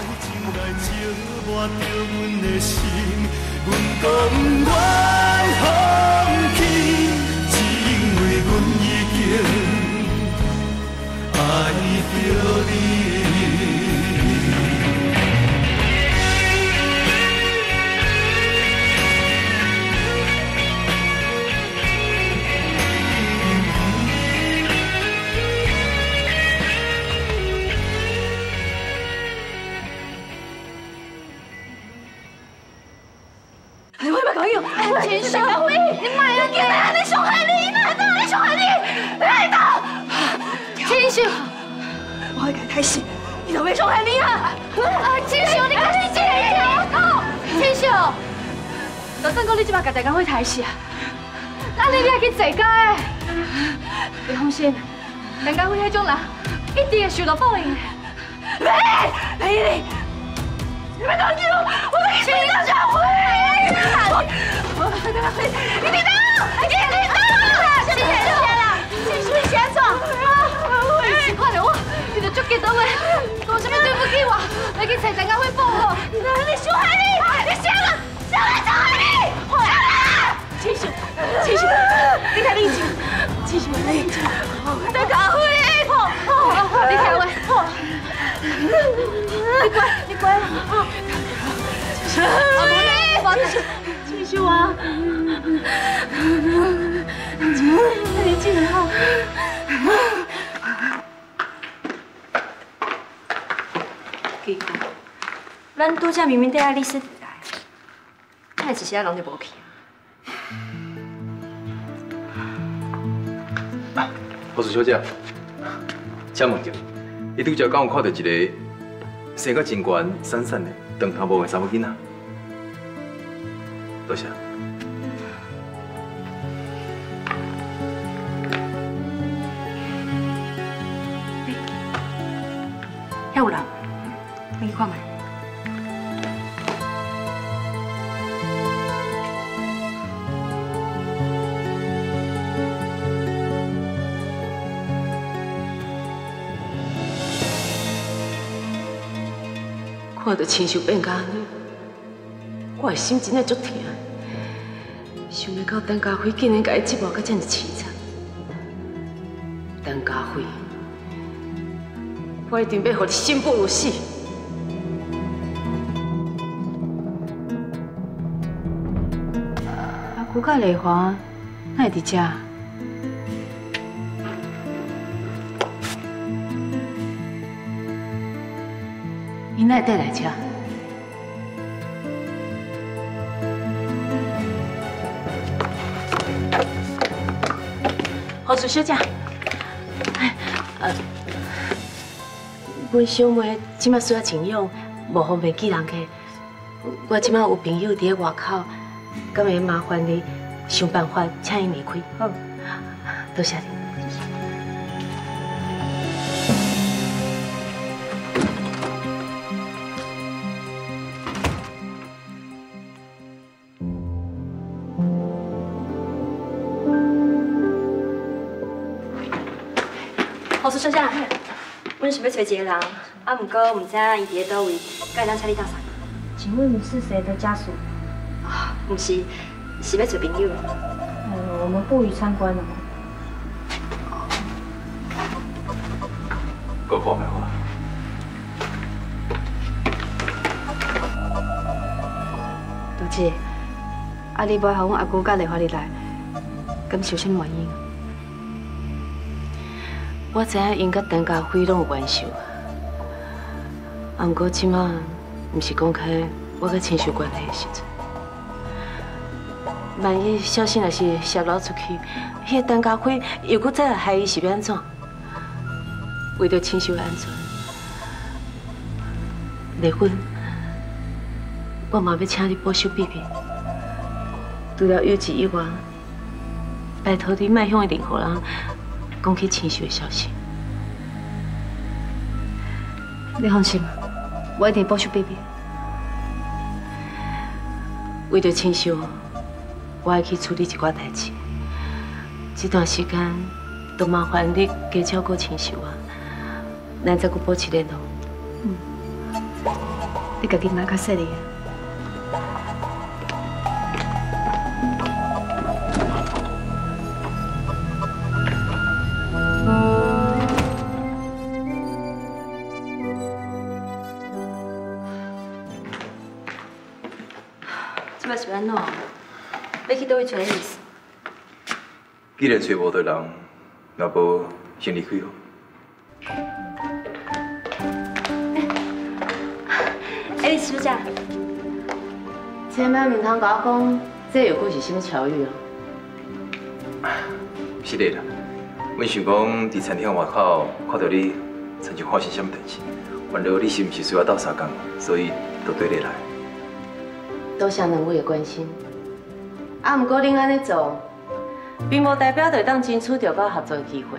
N: 秦小薇，你买啊！你买啊！你伤害你，你害到你伤害你，你害到！秦小，我会给你睇死，你都没伤害你啊！秦小，你赶紧进来！我讲，秦小，就算讲你即摆家己讲会睇死啊，那你你还去坐假的？你放心，陈家辉迄种人一定会受到报应的。美，美丽，你们赶紧，我们去秦家辉。 邓家辉，你领导，你领导，你领导啦！陈淑仪是安怎？是看到我，你就足激动的，讲什么对不起我，来去找邓家辉报复。你伤害你，你伤了，伤了，伤害你！好啦，陈淑，陈淑，你较冷静，陈淑，冷静。邓家辉，好，好，你听我，好，你乖，你乖啦，好。阿妹，陈淑啊，冷静点好。奇怪，咱拄则明明在啊律师来，哪会一时啊人就无去
D: 啊？护士小姐，请问一下，你拄则敢有看到一个生甲真悬、闪闪的、长头毛的查某囡仔？多谢。
I: 遐有人，你去看卖。
B: 看到亲像变甲安尼，我的心真的足痛。想袂到邓家辉竟然甲伊折磨甲这么凄惨。邓家辉，我一定要互你生不如死。
I: 阿姑甲丽华，哪会伫遮？
B: 伊哪会带来遮？护士小姐，哎，呃，阮小妹即马需要静养，无方便见人客。我即马有朋友伫咧外口，敢会麻烦你想办法请伊离开？好，多谢你。
O: 护士小姐，阮想要找一个人，啊，毋过毋知影伊伫咧倒位，该当请你到啥？
P: 请问是谁的家属？
O: 啊，毋是，是要找朋友。
P: 呃，我们不予参观了。
D: 够看没有？
I: 杜姐，啊，你要互阮阿姑甲丽华入来，敢是有啥原因？
B: 我知影因甲邓家辉拢有冤仇，啊，毋过即马毋是讲开我甲亲属关系的时阵。万一小心若是泄露出去，迄个邓家辉又搁再来害伊，是要安怎？为着亲属的安全，丽芬，我嘛要请你保守秘密。除了有志以外，拜托你莫向任何人讲起亲属的消息。
I: 你放心，我一定保守秘密。
B: 为着亲属，我要去处理一寡代志。这段时间，都麻烦你加照顾亲属啊，咱再搁保持联络。
I: 嗯，你家己莫较细腻。
O: 即摆是要安怎？要去倒位找伊？
D: 既然找无到人，若无先离开哦。
O: 爱丽丝小姐，
B: 千万唔通甲我讲，这又搁是什么巧遇哦？
D: 是的啦，阮想讲伫餐厅外口看到你，亲像发生什么代志，问了你是毋是需要斗相共，所以就对你来。
B: 多谢两位的关心。啊，不过恁安尼做，并无代表就当争取到甲合作的机会。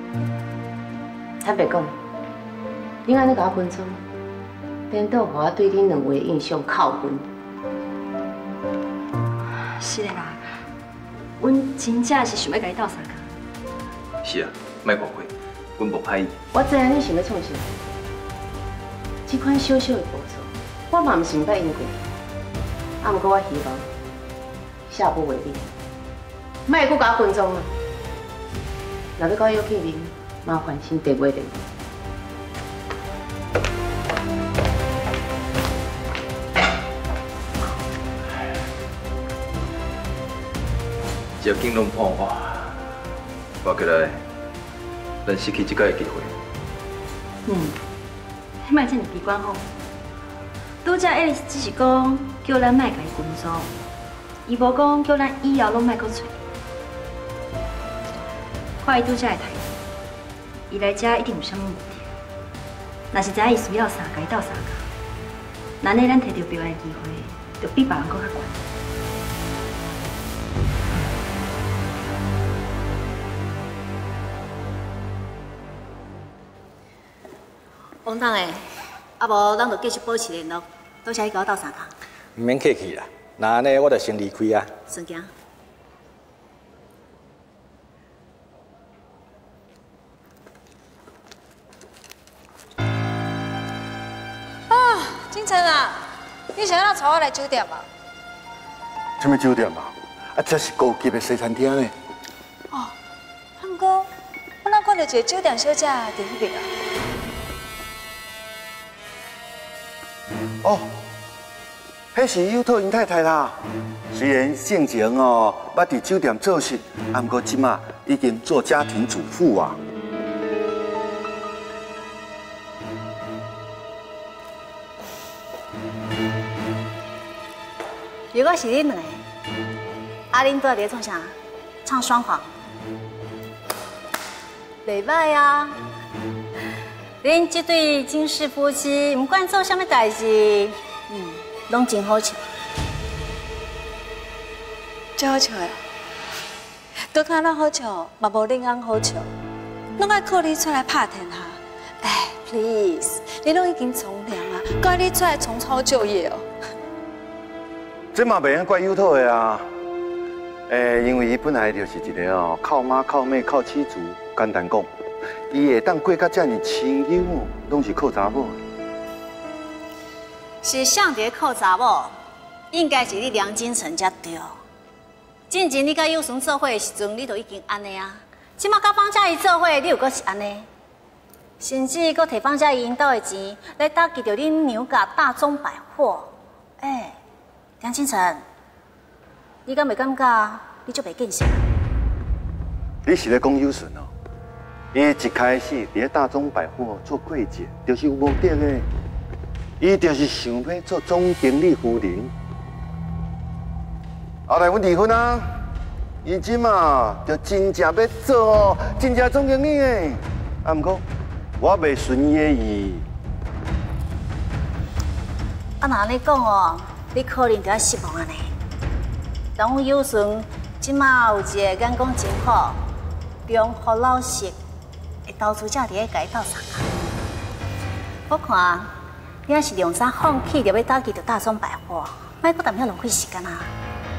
B: 坦白讲，恁安尼甲我分装，颠倒互我对恁两位的印象扣分。
O: 是的啦，阮真正是想要甲你斗相共。
D: 是啊，莫误会，阮无歹意。
B: 我知影你想要创啥，这款小小的步骤，我嘛毋是毋捌用过。啊，毋过我希望下不为例，莫搁甲我跟踪啊！若要到约见面，麻烦先地尾联络。
D: 只要警拢判我，我过来，咱失去这个机会。
O: 嗯，你莫这么悲观吼。拄则 Alice 只是讲叫咱莫甲伊跟踪，伊无讲叫咱以后拢莫搁找。看伊拄则的态度，伊来遮一定有啥物目的。若是知影伊需要啥，甲伊斗相共，那呢咱摕到表演的机会，就比别人搁较悬。
G: 王董诶，啊无咱就继续保持联络。多谢你甲我斗相共。
E: 唔免客气啦，那安尼我就先离开啊。
G: 顺行。
I: 啊，金城啊，你想要带我来酒店吗？
Q: 什么酒店啊？啊，这是高级的西餐厅呢。
I: 哦，不过我哪看到一个酒店小姐在迄边啊？
Q: 哦，迄是尤特因太太啦。虽然性情哦，捌伫酒店做事，啊，不过即马已经做家庭主妇啊。
G: 如果是恁两个，阿玲到底在创啥？唱双簧。袂歹啊！ 恁这对金氏夫妻，不管做啥物代志，嗯，拢真好笑。
I: 真好笑呀！都看咱好笑，嘛无恁翁好笑，拢爱靠你出来拍天下。哎 ，please， 你拢已经从良啊，怪你出来重操旧业哦。
Q: 这嘛袂用怪尤特的啊，诶，因为伊本来就是一个哦，靠妈靠妹靠妻族，简单讲。 伊会当过到遮尔清幽哦，拢是靠查某。
G: 是上帝靠查某，应该是你梁金城才对。之前你甲有顺做伙的时阵，你就已经安尼啊。即马甲方嘉怡做伙，你又阁是安尼，甚至阁摕方嘉怡引导的钱来打击着恁娘家大宗百货。哎、欸，梁金城，你敢袂感觉你足袂见识？
Q: 你是咧讲有顺哦？ 伊一开始伫咧大宗百货做柜姐，就是有目的的。伊就是想要做总经理夫人。后来阮离婚啊，伊即嘛就真正要做哦，真正总经理的。啊，毋过我袂顺伊的意。
G: 啊，那安尼讲哦，你可能就要失望安尼。但阮有顺即马有一个眼光真好、忠厚老实。 投资者伫咧甲伊斗相共，我看你也是两三放弃，就要打击着大宗百货，莫搁谈遐浪费时间啊！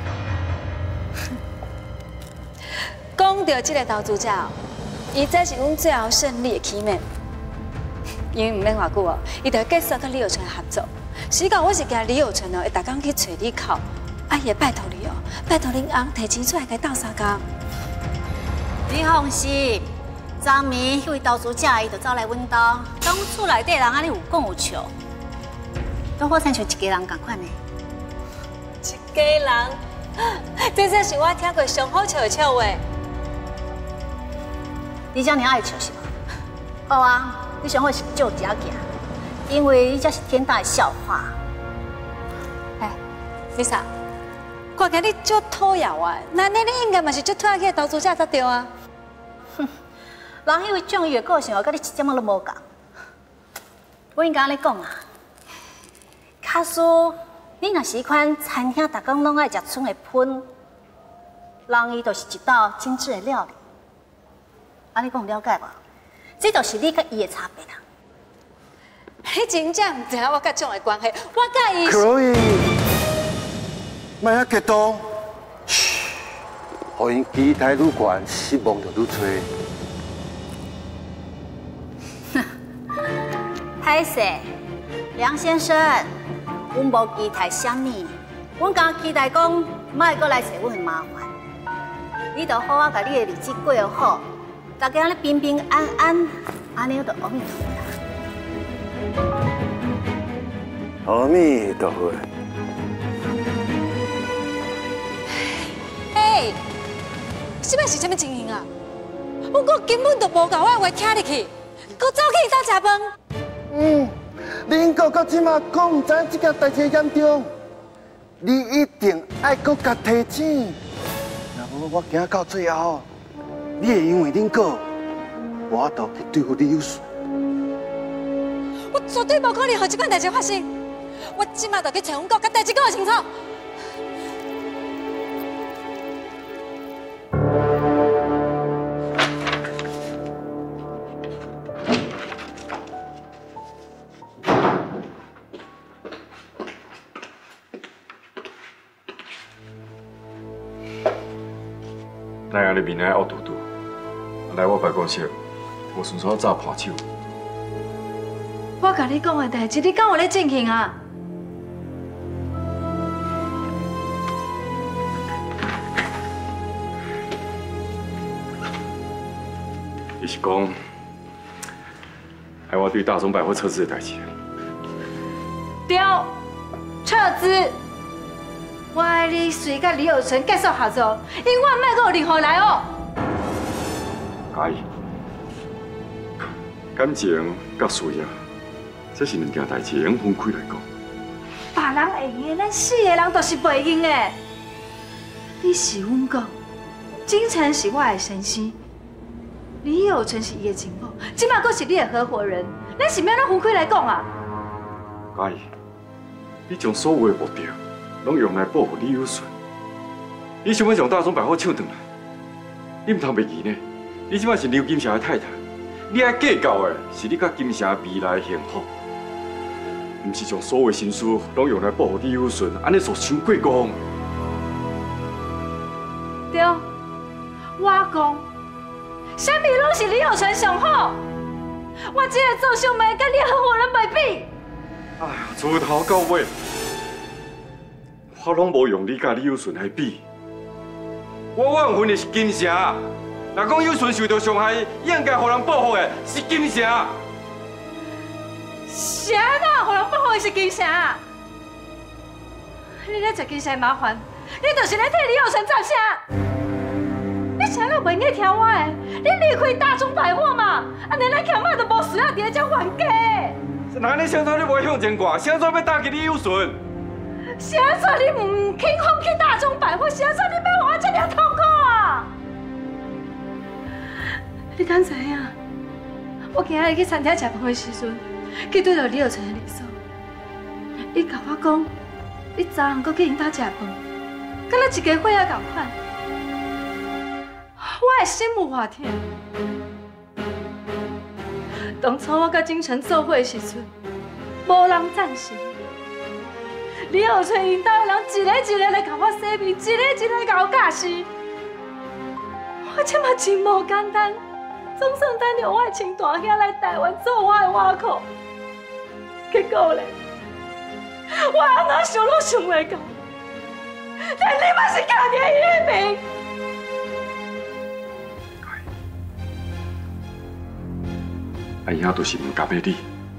I: 讲到这个投资者，伊才是阮最后胜利的起面，因为唔免偌久哦，伊就结束甲李友纯合作。时间我是惊李友纯哦，会逐工去找你靠，啊，也拜托你哦，拜托恁翁提钱出来甲伊斗相共。
G: 你放心。 昨暝迄位投资者，伊就走来阮家，讲厝内底人安尼有讲有笑，都好像像一家人共款呢。
I: 一家人，这才是我听过上好笑的笑话。
G: 你遮尔爱笑是无？好啊，你上好是照只行，因为你这是天大的笑话。
I: 哎 ，Lisa， 看起来你足讨厌啊，那你你应该嘛是足讨厌去投资者才对啊。
G: 人迄位仗义的个性，我甲你一点仔都无共。我应该安尼讲啊，假使你若是款餐厅，逐工拢爱食剩的喷，人伊就是一道精致的料理。安尼讲了解无？这就是你甲伊的差别啦。
I: 你真正唔知影我甲种的关系，我甲伊。
Q: 可以，莫遐激动。 互因期待愈悬，失望就愈多。
G: 歹势，梁先生，阮无期待啥物，阮刚期待讲，莫搁来找阮的麻烦。你就好好甲你的日子过好，大家安尼平平安安，安尼就阿弥陀佛。
Q: 阿弥陀佛。
R: 嘿，即摆是啥物情形啊？阮哥根本就无甲我话听入去，搁走去倒食饭。
Q: 嗯，恁哥到即马讲唔知即件代志严重，你一定爱搁甲提醒。若无我行到最后，你会因为恁哥无法度去对付李有顺。
R: 我绝对无可能让即款代志发生。我即马就去找阮哥，甲代志讲清楚。
M: 咱安尼面爱恶嘟嘟，来我办公室，我顺手早拍手。
R: 我甲你讲的代志，你敢有咧进行啊？
M: 伊是讲，害我对大众百货撤资的代志。
R: 对，撤资。我爱你随甲李有纯结束合作，永远莫搁有任何来哦。
M: 阿姨，感情甲事业，这是两件代志，用分开来讲。
R: 别人会用的，咱四个人都是袂用的。你是阮哥，金城是我的先生，李有纯是伊的情某，即马阁是你的合伙人，咱是要咱分开来讲啊？
M: 阿姨，你将所有的目标。拢用来保护李有顺，你想要将大众百货抢转来？你唔通袂记呢？你即摆是刘金霞的太太，你爱计较的是你甲金霞未来的幸福，唔是将所有的心思拢用来保护李有顺，安尼就伤过光。
R: 对，我讲，啥物拢是李有纯上好，我这个做小妹甲你合伙人袂比。
M: 哎呀，从头到尾。我拢无用你甲李有顺来比，我怨恨的是金霞。若讲有顺受到伤害，应该互人保护的是金霞。
R: 啥哪互人保护的是金霞？你咧找金霞麻烦，你就是咧替李有顺着想。你啥个袂爱听我的？你离开大众百货嘛，安尼咱欠仔就无需要伫咧遮还价。
M: 那你啥怎你袂向前看？啥怎要打击李有顺？
R: 是安怎你唔肯放弃大众百货？是安怎你要让我这么痛苦啊？你敢知影？我今日去餐厅食饭的时阵，去对到李有纯的厕所，伊甲我讲，你昨昏搁去因家食饭，敢若一家伙仔共款。我的心有偌痛。当初我甲金城做伙的时阵，无人赞成。李有纯因家的人一个一个来甲我洗面，一个一个甲我教死。我这嘛真无简单，总算等到我的亲大兄来台湾做我的外裤。结果咧，我安怎想拢想袂到，但你嘛是家己伊的命。
M: 阿兄就是唔甘的你。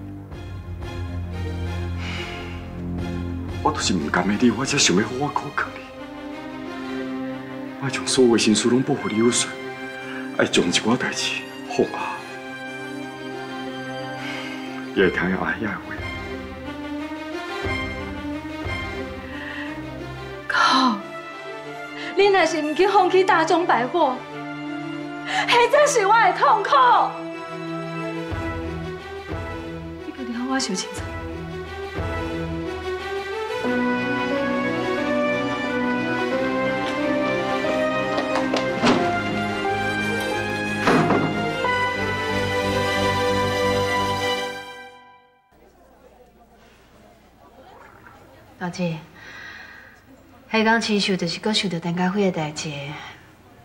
M: 我就是唔甘的你，我才想要好好考考你。我爱将所有的心思拢保护李有顺，爱将一寡代志放下。你会听阿爷的话。
R: 靠！你若是唔去放弃大众百货，迄才是我的痛苦。你可了我想清楚。
B: 老姐，迄天亲属就是搁想到陈家辉的代志，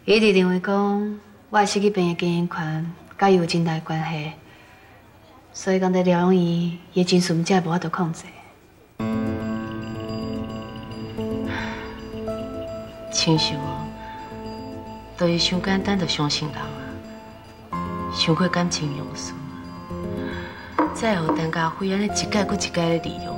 B: 伊一直认为讲，我的失去病的经营权，甲伊有真大关系，所以讲在疗养伊，伊的情绪才会无法度控制。亲像哦，就是伤简单就相信人啊，伤过感情用事，再互陈家辉安尼一届搁一届的利用。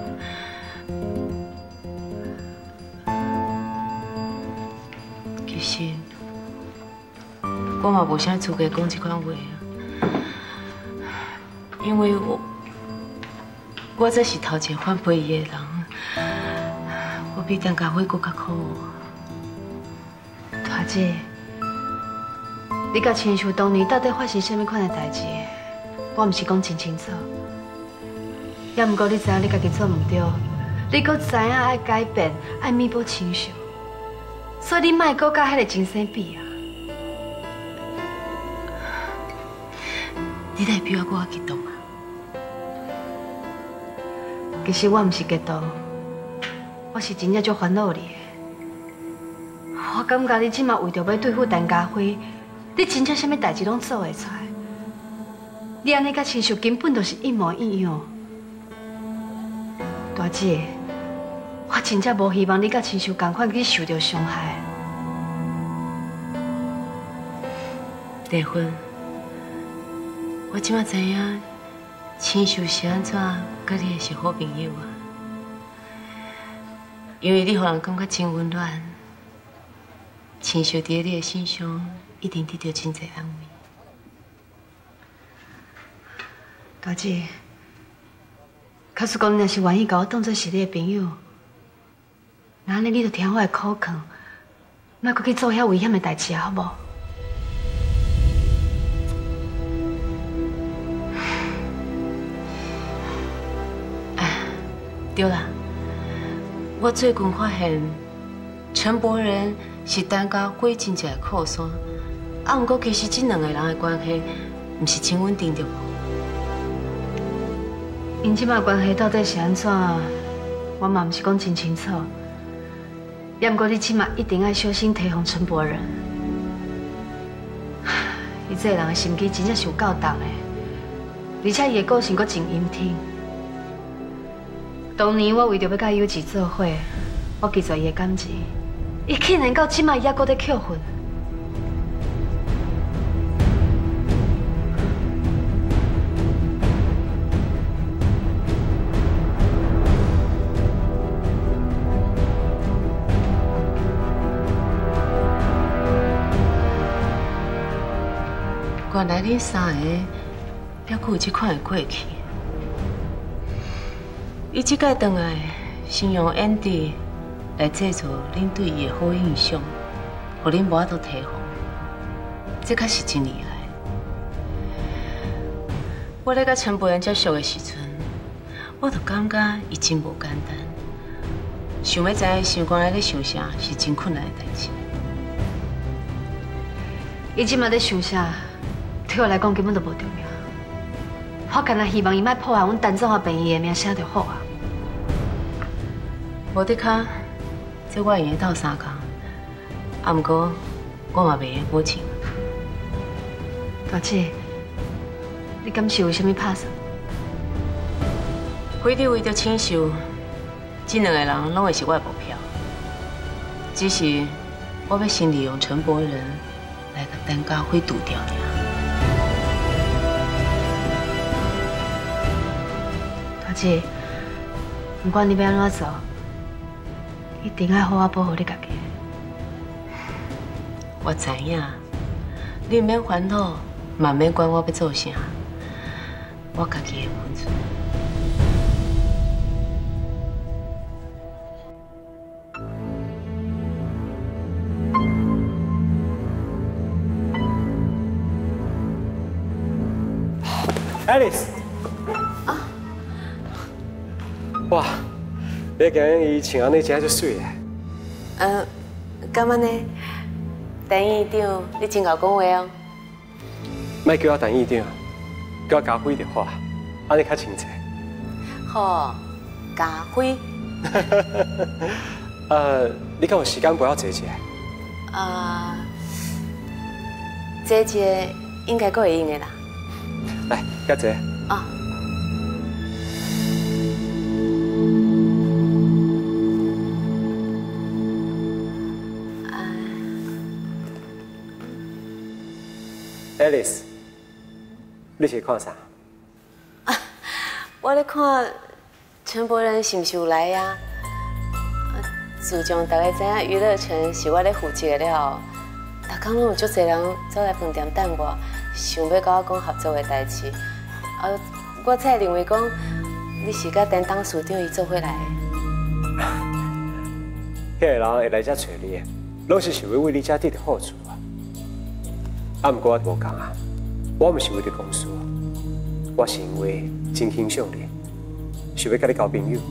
B: 其实，我嘛无啥资格讲这款话啊，因为我我才是头一个反背伊的人，我比陈家辉搁较可恶。大姐，你甲亲像当年到底发生什么款的代志，我毋是讲真清楚。也毋过你知影你家己做毋对，你搁知影爱改变，爱弥补亲像。 所以你莫搁甲迄个真生比啊！你代表我激动啊？其实我毋是激动，我是真正足烦恼你的。我感觉你即马为着要对付陈家辉，你真正啥物代志拢做会出来。你安尼甲亲像根本就是一模一样。大姐。 我真正无希望你甲亲像同款去受到伤害。丽芬，我即马知影亲像是安怎甲你会是好朋友啊？因为你予人感觉真温暖，亲像伫你的心上一定得到真侪安慰。大姐，假使讲你若是愿意甲我当作是你的朋友。 那安尼你就听我的口劝，莫搁去做遐危险的代志啊，好无？哎，对啦，我最近发现陈柏仁是陈家辉真正的靠山，啊，毋过其实这两个人的关系毋是真稳定，对无？因即摆关系到底是安怎，我嘛毋是讲真清楚。 也毋过你起码一定要小心提防陈柏仁，伊这个人的心机真正是有够重的，而且伊的个性阁真阴挺。当年我为着要甲友志做伙，我记住伊的感情，伊竟然到即摆还阁在扣分。原来恁三个还阁有这款的过去。伊即届回来，先用演技来制造恁对伊的好印象，互恁无法度提防，这确实真厉害。我咧甲陈柏仁接触的时阵，我就感觉伊真无简单。想要知影心肝内咧想啥，是真困难的代志。伊即马咧想啥？ 对我来讲根本都无重要，我干那希望伊莫破坏阮陈总阿病医的名声就好啊。无得卡，这我会用斗相共，啊，毋过我嘛袂保证。大姐，你敢是为虾米拍算？非得为着亲秀，这两个人拢会是我的目标。只是我要先利用陈柏仁来甲陈家辉除掉尔。 姐，不管你要安怎做，一定要好好保护你家己。我知影，你免烦恼，嘛免管我要做啥，我家己会分出。
C: Alice。 哇，你今日伊穿安尼真就水诶！
B: 呃，干嘛呢？陈院长，你真够讲话哦。
C: 莫叫我陈院长，叫我家辉就好，安尼较亲切。
B: 好，家辉。
C: 呃，你敢有时间陪我坐一下？
B: 啊， 这一个应该够会用的啦。
C: 来，嘉姐。
B: 啊。
C: Alice， 你是看啥？
B: 啊，我咧看陈柏仁是毋是有来呀？自从大家知影娱乐城是我咧负责了，逐工拢有足侪人走来饭店等我，想要甲我讲合作的代志。啊，我才认为讲你是甲担当处长伊做伙来的。
C: 遐个人会来遮找你，拢是想要为你遮得到好处啊。啊，毋过我无讲啊，我毋是为着公司，我是因为真欣赏你，想要甲你交朋友。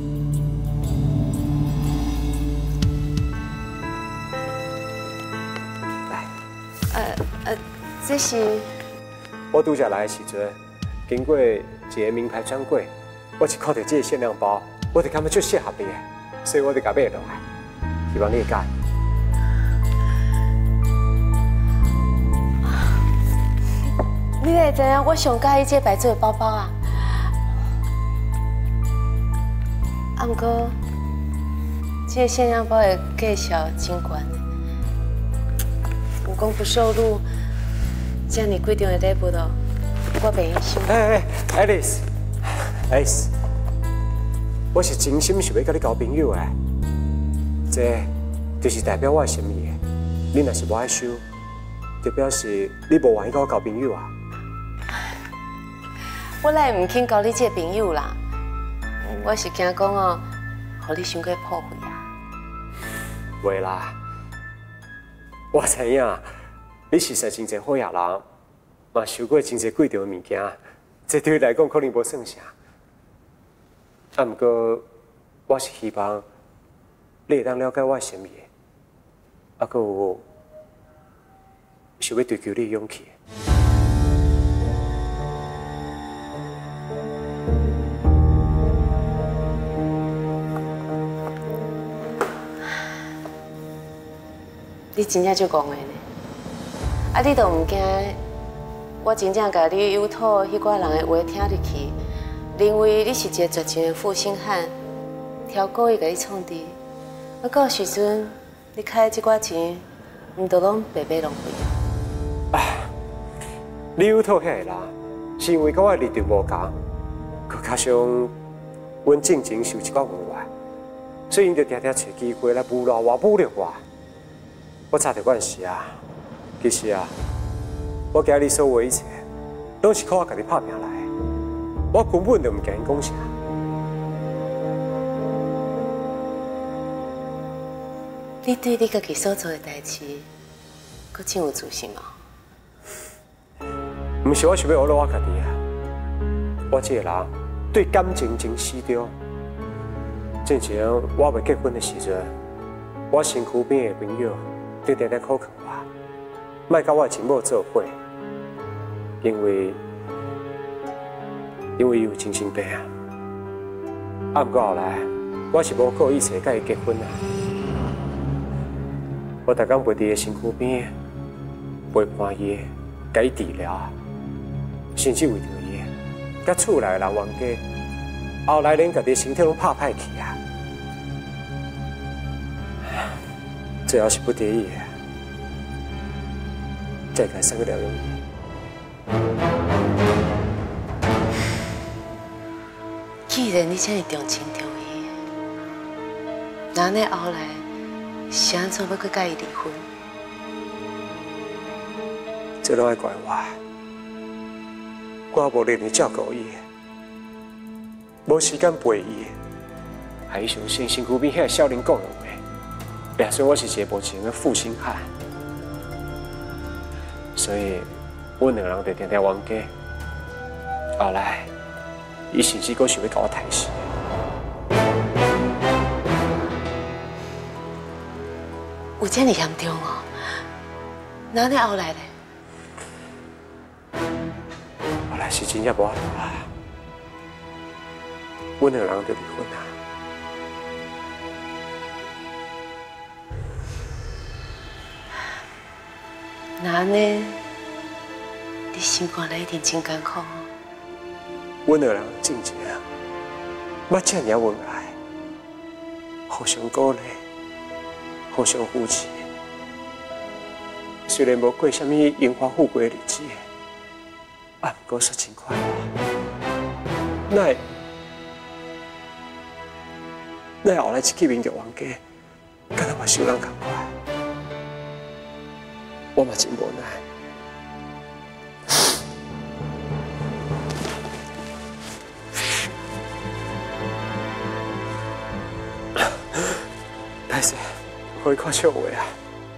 C: 来，
B: 呃呃，这是
C: 我拄则来的时阵，经过一个名牌专柜，我一看到这个限量包，我就感觉足适合你的，所以我就甲买落来，希望你会喜欢。你会知影我上喜欢这白做的包包啊？啊，不过这个限量包的价小真悬的，有讲不收入，这样贵重的礼物咯，我袂用收。哎哎 ，Alice，Alice， 我是真心想要甲你交朋友的，这就是代表我的心意的。你若是无爱收，就表示你无愿意甲我交朋友啊。我来唔肯交你这朋友啦，我是惊讲哦，互你伤过破费啊。袂啦，我知影，你是实真侪好野人，嘛收过真侪贵重的物件，这对你来讲可能无算啥。啊，不过我是希望你会当了解我的心意，啊，佮有想要追求你的勇气。你真正足戆的呢，啊！你都唔惊，我真正甲你有讨迄寡人的话听入去，认为你是一个绝情的负心汉，挑故意甲你创治，啊，到时阵你开这寡钱，唔都拢白白浪费啊！你有讨遐个人，是因为甲我的立场无同，佮加上阮正经受一寡误会，所以因就常常找机会来侮辱我、侮辱我。我查到阮时啊，其实啊，我今日所有一切，拢是靠我家己拍拼来的。我根本就唔惊因讲啥。你对你家己所做的代志，佫真有自信哦？唔是我想要侮辱我家己啊，我这个人对感情真死忠。之前我未结婚的时阵，我身躯边的朋友。就常常口劝我，莫甲我的情某做伙，因为因为伊有精神病啊。啊，不过后来我是无故意找甲伊结婚啊。我逐工陪伫伊身躯边，陪伴伊，甲伊治疗，甚至为着伊，甲厝内的人冤家，后来连家己身体拢拍歹去啊。最后是不得已的，才甲送去疗养院。既然你这么重情重义，那你后来是安怎要去甲伊离婚？这拢爱怪我，我无认真照顾伊，无时间陪伊，还相信身躯边遐少年讲的话。假说我是一个无情的负心汉，所以阮两个人就常常冤家。后来，伊甚至阁想要甲我刣死。有这么严重哦？那你后来呢？后来是真正无法度啊，阮两个人就离婚啊。那呢，
B: 你心肝内一定真艰苦。
C: 阮两人正正，捌遮尔恩爱，互相鼓励，互相扶持。虽然无过什么荣华富贵的日子，啊，不过煞真快乐。奈奈后来一去民族王家，敢若嘛受人共款，我嘛真无奈。 歹势，互你看笑话啊！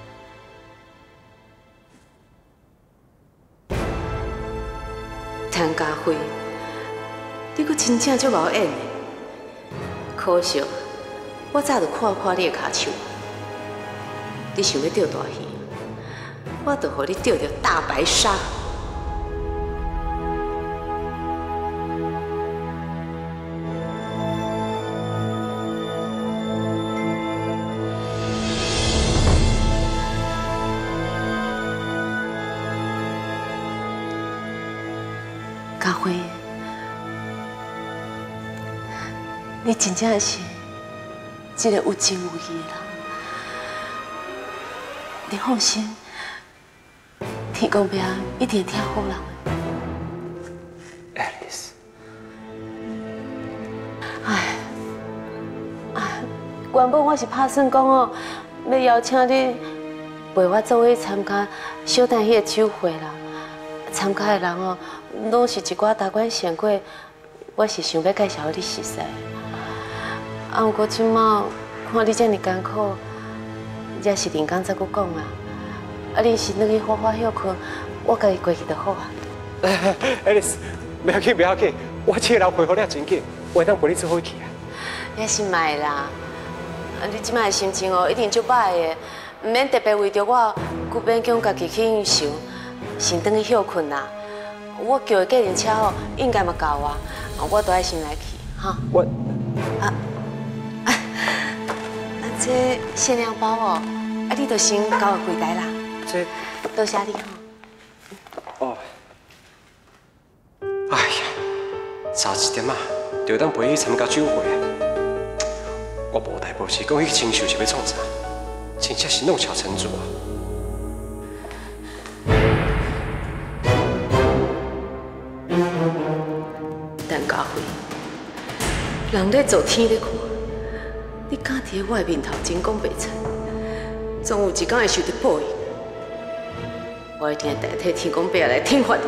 B: 谭家辉，你阁真正足无演的，可惜我早就看破你的骹手。你想要钓大鱼，我就互你钓着大白鲨。 家辉，你真正是一个有情有义的人。你放心，天公伯一定会听好人的。Alice， 哎，哎，原本我是打算讲哦，要邀请你陪我做伙参加小蛋迄个酒会啦。参加的人哦。 拢是一寡达官显贵，我是想要介绍你熟识。啊，不过即马看你这么艰苦，也是连讲再搁讲啦。啊，你是落去好好休困，我家己过去就好啊。
C: Alice， 不要紧，不要紧，我这个人恢复了真紧，我会当陪你做伙去啊。
B: 也是卖啦，啊，你即摆的心情哦，一定足歹的，唔免特别为着我，佮勉强家己去想，先转去休困啦。 我叫的计程车哦，应该嘛够啊，我都爱先来去，哈。
C: 我
B: 啊啊，啊这限量包哦，啊你就先交个柜台啦。
C: 这
B: 多谢你哈。
C: 哦。哎呀，差一点啊，就当陪伊参加酒会啊。我无代无志讲，迄亲像是要创啥，真正是弄巧成拙啊。
B: 但家辉，人咧做天咧看，你敢伫我的面头前讲白菜，总有一天会受到报应。我一定会代替天公伯来惩罚你。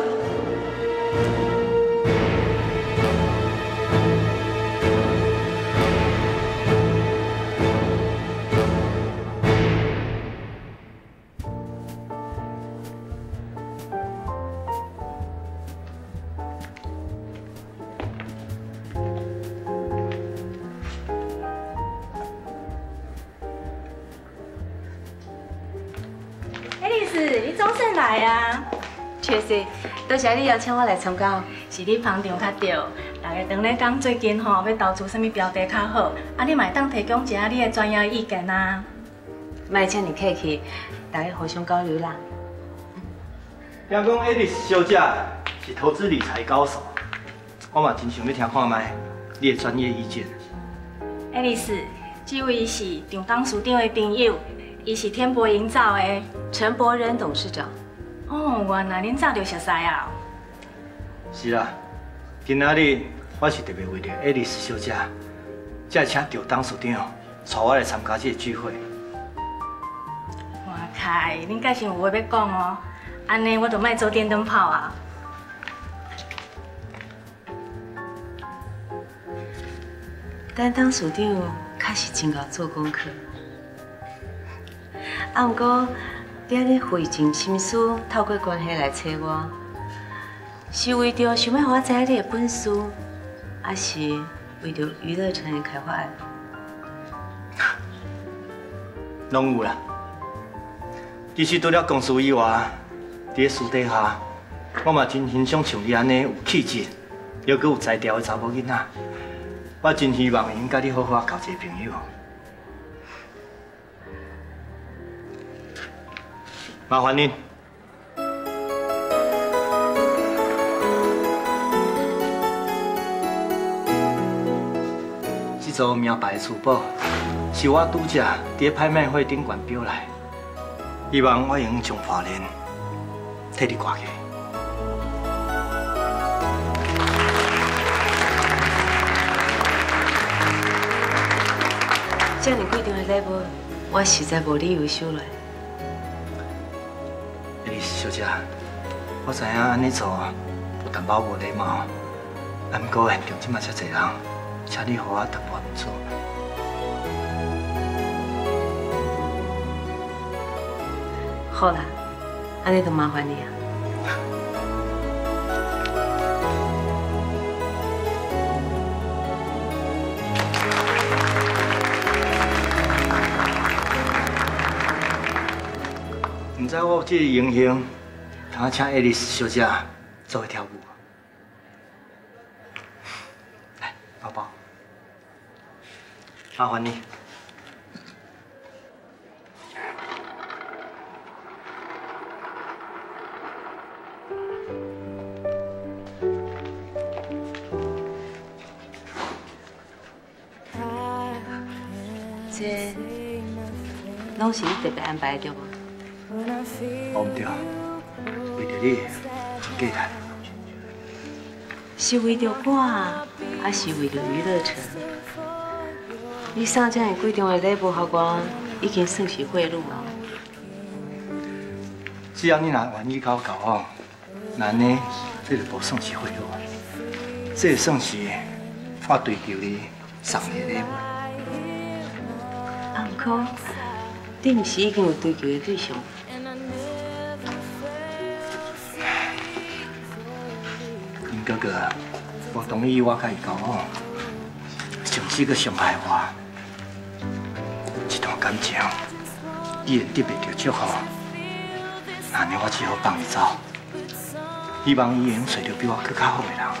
R: 你总算来啊！
B: 确实，多谢你邀请我来参加。
R: 是你捧场较对。大家当咧讲最近吼要投资什么标的较好，啊，你嘛会当提供一下你的专业意见啊。
B: 莫这么客气，大家互相交流啦。
E: 听讲 Alice 小姐是投资理财高手，我嘛真想要听看卖你的专业意见。
R: Alice， 这位是张董事长的朋友。 伊是天博营造的
B: 陈柏仁董事长。
R: 哦，原来恁早就熟识啊！
E: 是啦，今仔日我是特别为着 Alice 小姐，才请赵董事长带我来参加这个聚会。
R: 哇开，恁假是有话要讲哦，安尼我就莫做电灯泡啊。
B: 但董事长确实真够做功课。 啊，不过你安尼费尽心思，透过关系来找我，是为着想要让我知影你的本事，还是为着娱乐产业开发案？
E: 拢有啦。其实除了公司以外，伫咧私底下，我嘛真欣赏像你安尼有气质，又阁有才调的查某囡仔。我真希望能甲你好好交一个朋友。 麻烦您。 这组名牌的珠宝，是我拄则伫拍卖会顶悬标来，希望我用从华联替你挂起。
B: 这么贵重的礼物，我实在无理由收来。
E: 丽小姐，我知影安尼做有淡薄无礼貌，啊，不过现场即马遮侪人，请你互我淡薄面子。
B: 好啦，安尼就麻烦你啊。
E: 唔知我有这个荣幸，通请爱丽丝小姐做一跳舞。来，包包，麻烦你。
B: 这拢是你特别安排的对无？
E: 我唔对，为着你做价值。
B: 是为着我，还是为着娱乐城？你送这样贵重的礼物给我，已经算是贿赂啊！
E: 只要你若愿意交交往，那安尼这就无算是贿赂，这算是我追求你送你的礼物。
B: 啊，不过你毋是已经有追求的对象？
E: 因哥哥无同意我甲伊交往，甚至佮伤害我。这段感情，伊会得袂到祝福，那安尼我只好放伊走。希望伊会用找到比我更较好的人。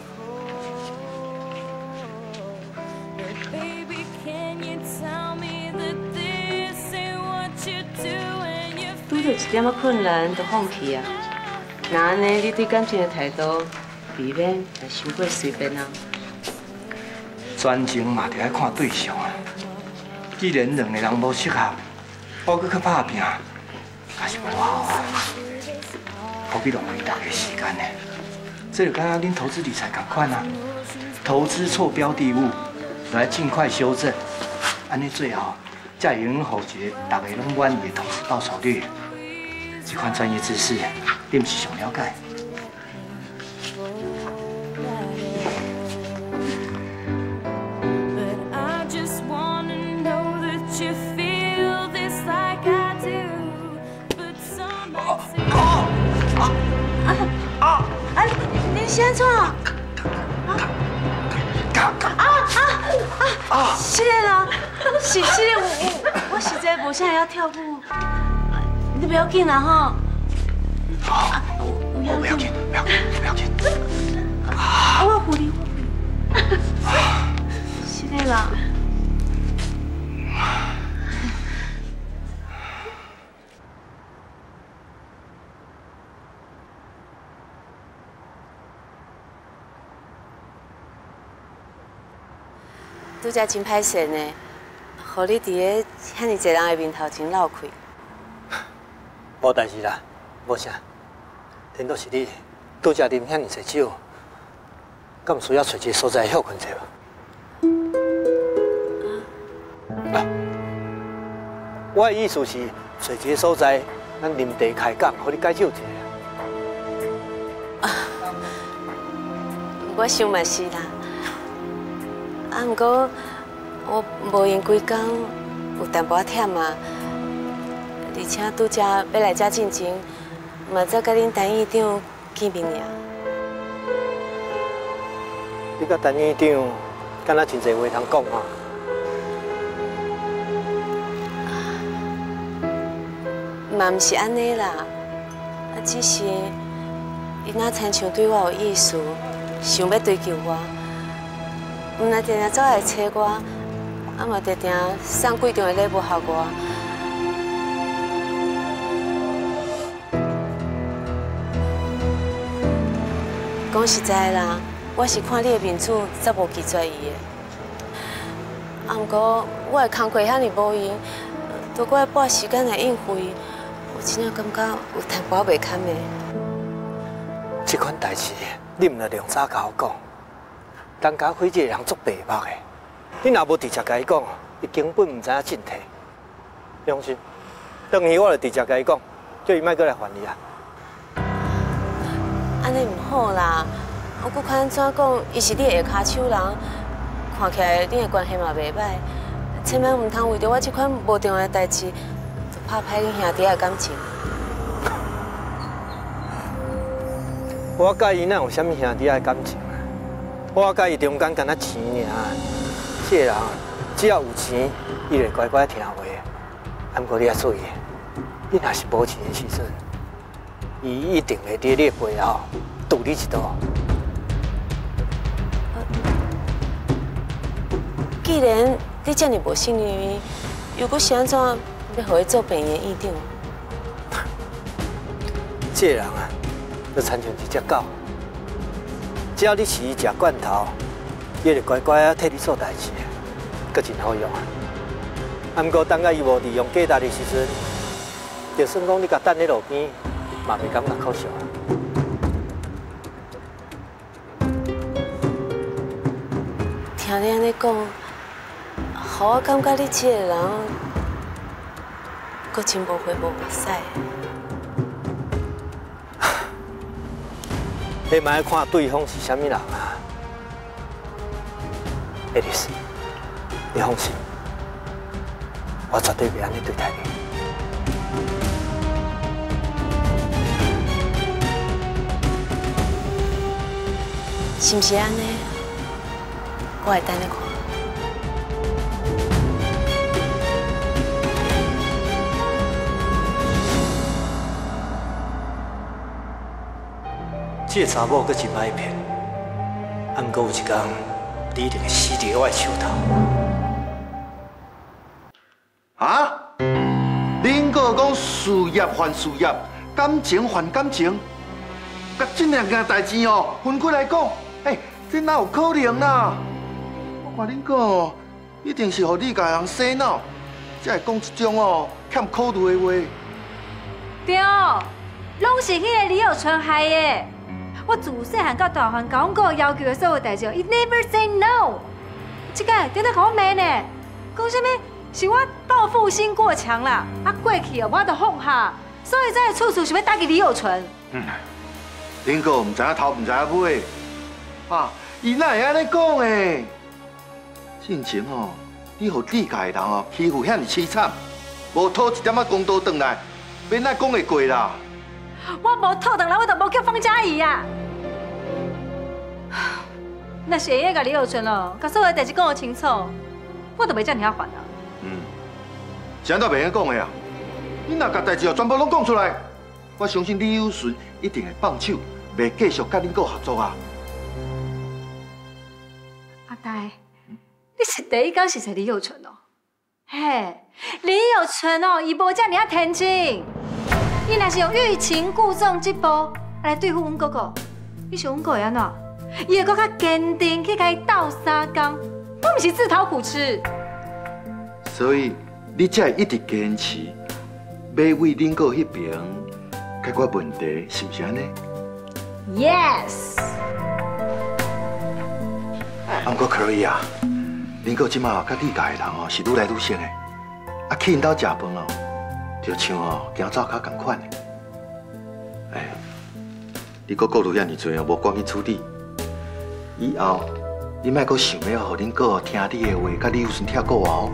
B: 拄着一点仔困难，就放弃啊！那安尼，你对感情的态度，未免也伤过随便啊。
E: 专情嘛，就要看对象啊。既然两个人无适合，我搁去打拼，也是无效啊。何必浪费大家时间呢？这就跟恁投资理财同款啊，投资错标的物，就要尽快修正，安尼最后才会用好一个大家拢满意的投资报酬率。这款专业知识，你毋是上了解。
G: 是安怎？啊啊啊啊！是的啦，是是的，我我我实在无啥要跳舞，你不要紧啦吼。
E: 好，我不要紧，不要紧，不要紧。
G: 我扶你，我扶你。是的啦。
B: 拄则真歹势呢，互你伫个遐尼侪人的面头前闹气。
E: 无代志啦，无啥。天都是你，拄则啉遐尼侪酒，敢需要找一个所在休困者无？啊！我的意思是找一个所在，咱啉茶开讲，互你解酒一下。
B: 啊，我想嘛是啦。啊，不过我无闲几工，有淡薄忝啊，而且拄则要来遮进前，嘛则甲恁陈院长见面尔。
E: 你甲陈院长敢若真侪话通讲啊？
B: 嘛毋是安尼啦，啊，只是伊若亲像对我有意思，想要追求我。毋若定定走来找我，啊嘛定定送贵重的礼物给我。讲实在啦，我是看你的面子，才无拒绝伊的。
F: 啊，不过我的工课遐尼无闲，多过来拨时间来应付伊，我真正感觉有淡薄袂堪的。
E: 这款代志，你唔着量早甲我讲。陈家辉这个人足白目的，你若无直接甲伊讲，伊根本唔知影进退。良心，等于我就直接甲伊讲，叫伊莫过来烦你啊。
F: 安尼唔好啦，我搁看安怎讲，伊是你的下骹手人，看起来恁的关系嘛袂歹，千万唔通为着我这款无重要的代志，就拍歹恁兄弟的感情。
E: 我甲伊哪有啥物兄弟的感情？我甲伊中间干那钱尔，这个人只要有钱，伊会乖乖听话。啊，不过你要注意，你若是无钱的时阵，伊一定会伫你背后堵你一刀。
F: 既然你这么无信任伊，又搁是安怎要互伊做病院院长？
E: 这个人啊，就亲像一只狗。只要你饲伊食罐头，伊就乖乖啊替你做代志，阁真好用啊。啊，不过等下伊无利用价值的时阵，就算讲你甲等咧路边，嘛袂感觉可笑啊。
F: 听你安尼讲，互我感觉你这个人，阁真无花无目屎。
E: 你莫看对方是啥物人啊，爱丽丝，你放心，我绝对袂安尼对待你。
F: 是毋是安尼？我会等你看。
E: 这个查某阁真歹骗，啊，毋过有一天，你一定会死伫我的手头。
Q: 啊？恁个讲事业还事业，感情还感情，甲这两件代志哦分开来讲，哎，这哪有可能啦？我看恁个哦，一定是互你家人洗脑，才会讲这种哦欠考虑的话。
R: 对，拢是迄个李有春害的。我自细汉到大汉，讲过要求的所有代志，伊 never say no。这个顶下甲我骂呢，讲什么是我报复心过强啦，啊过去哦我都放下，所以才会处处想要打击李有春。
Q: 嗯，恁个唔知影头唔知影尾，啊，伊哪会安尼讲的？进前哦，你互你家的人哦欺负遐尼凄惨，无讨一点仔公道回来，免哪讲会过啦。
R: 我无讨回来，我就无叫方嘉怡啊。那是会个甲李有春哦，甲所有代志讲清楚，我就袂遮尔烦啊。
Q: 嗯，是安怎袂晓讲的啊？你若甲代志哦全部拢讲出来，我相信李有顺一定会放手，袂继续甲恁个合作啊。
R: 阿呆，你是第一讲是找李有春哦？嘿，李有春哦，伊无遮尔啊天真。伊若是用欲擒故纵这步来对付阮哥哥，你想阮哥会安怎？伊会搁较坚定去甲伊斗相共，我毋是自讨苦吃。
Q: 所以你才会一直坚持，要为恁哥迄边解决问题，是毋是安尼
R: ？Yes。
Q: 啊，不过可以啊，恁哥即马甲你家的人哦是愈来愈熟的，啊去因兜食饭哦。就像哦，行走较共款的。哎，你搁顾虑遐尼多哦，无赶紧处理。以后你莫搁想要互恁哥听你的话，甲李有顺跳过哦。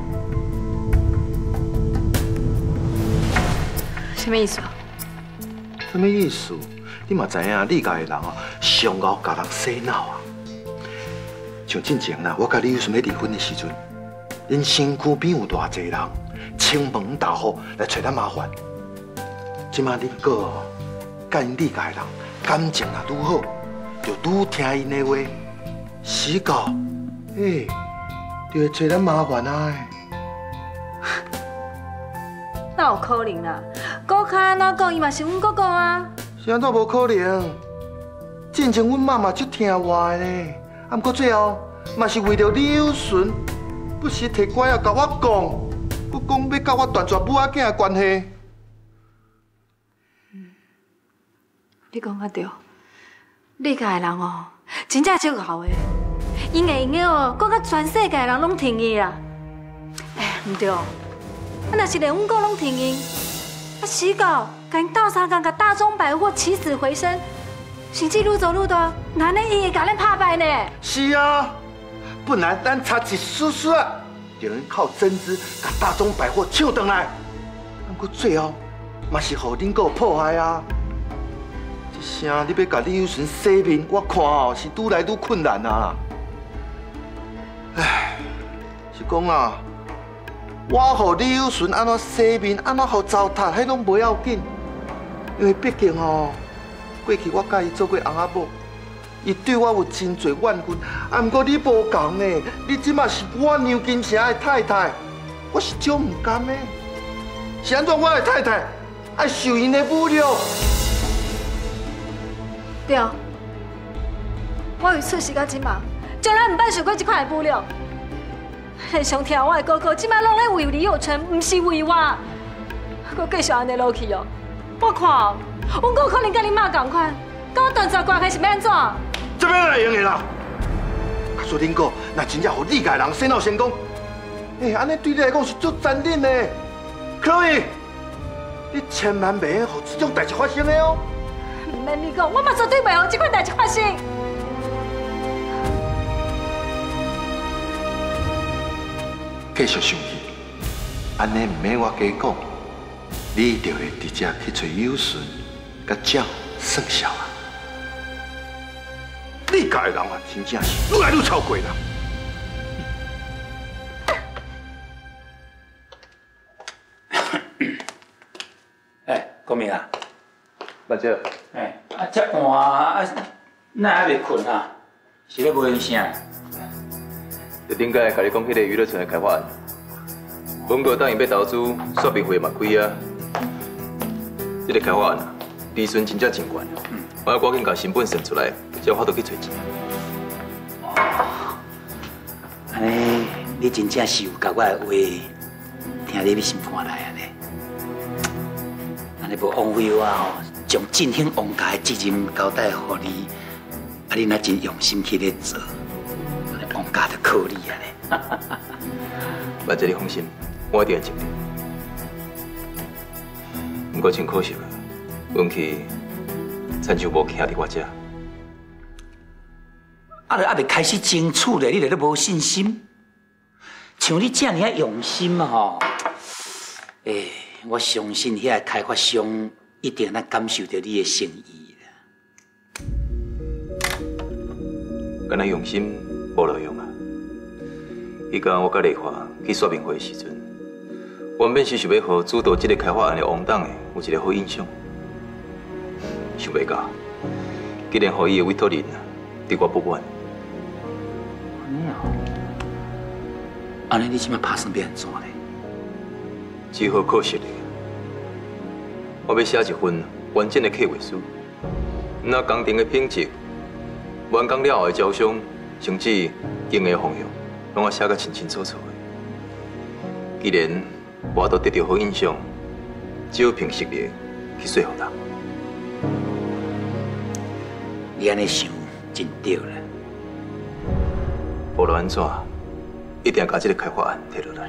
R: 什么意思？
Q: 什么意思？你嘛知影，你家的人哦，上敖甲人洗脑啊。像之前啦，我甲李有顺要离婚的时阵，因身躯边有偌济人。青门大户来找咱麻烦，即马恁哥甲因李家人感情若愈好，就愈听因的话，死狗，哎，就会找咱麻烦啊！
R: 哪有可能啦？哥较安怎讲，伊嘛是阮哥哥啊。
Q: 是安怎无可能？之前阮妈嘛足听话的呢，啊，不过最后嘛是为着李有顺， 不时摕拐啊甲我讲，佮讲要甲我断绝母仔囝的关系。
R: 你讲啊对，你家的人哦，真正足敖的，因会用的哦，搁甲全世界的人拢听伊啦。哎，唔对，啊若是连阮哥拢听伊，啊死狗，甲因斗相共，甲大中百货起死回生，甚至愈走愈大，那呢伊会甲咱拍败呢？
Q: 是啊，本来咱差一丝丝，就能靠增资甲大中百货抢回来，不过最后嘛是互恁哥破坏啊。 声，你要甲李有顺洗面，我看哦是愈来愈困难啊！唉，是讲啊，我互李有顺安怎洗面，安怎互糟蹋，迄拢袂要紧，因为毕竟哦，过去我甲伊做过翁仔某，伊对我有真侪怨恨，啊，毋过你无共呢，你即马是我娘金城的太太，我是少唔甘的，是安怎我的太太爱受因的侮辱？
R: 对，我有出事到即马，从来唔捌受过这款的侮辱。连上听我的哥哥，即马拢咧为李有成，唔是为我。佮继续安尼落去哦，我看哦，阮哥可能甲你妈同款，甲我断绝关系是要安怎？
Q: 这边来用的啦。啊，说恁哥，若真正互你家人洗脑成功，哎，安尼对你来讲是足残忍的。可以，你千万袂用互这种代志发生的哦。
R: 唔免你讲，我嘛绝对袂让这款代志发生。
Q: 继续生气，安尼唔免我加讲，你就会直接去找有顺，甲鸟算账啊！你家的人啊，真正是愈来愈超过啦。
S: 哎，国明啊！
D: 目睭，
S: 哎，啊，遮晏啊，哪还袂困啊？是咧无应啥？
D: 就顶摆甲你讲迄个娱乐城的开发案，本国当然要投资，说明会嘛开啊。这个开发案啊，利润真正真悬，我要赶紧甲成本算出来，才有法度去找钱。
S: 安尼，你真正是有甲我的话听入你心肝内安尼，安尼无枉费我哦。 将振兴王家的责任交代予你，啊，你若真用心去咧做，王家就靠你啊咧。
D: 万姐，你放心，我一定会尽力。不过真可惜啊，运气亲像无徛伫我遮。
S: 啊，就还未开始争取咧，你就咧无信心？像你这样用心啊吼，诶，我相信遐个开发商。 一定能感受到你的诚意啦。
D: 敢若用心无路用啊！迄天我甲丽华去说明会的时阵，原本是想要互主导这个开发案的王董的有一个好印象，想袂到，竟然互伊的委托人对我不满。
S: 安尼哦，安尼你即摆打算要安怎咧？
D: 只好可惜咧。 我要写一份完整的客户书，那工程的品质、完工了后的招商，甚至经营方向，拢要写得清清楚楚的。既然我都得到好印象，只有凭实力去说服人。
S: 你安尼想真对啦。
D: 无论安怎，一定要把这个开发案摕落来。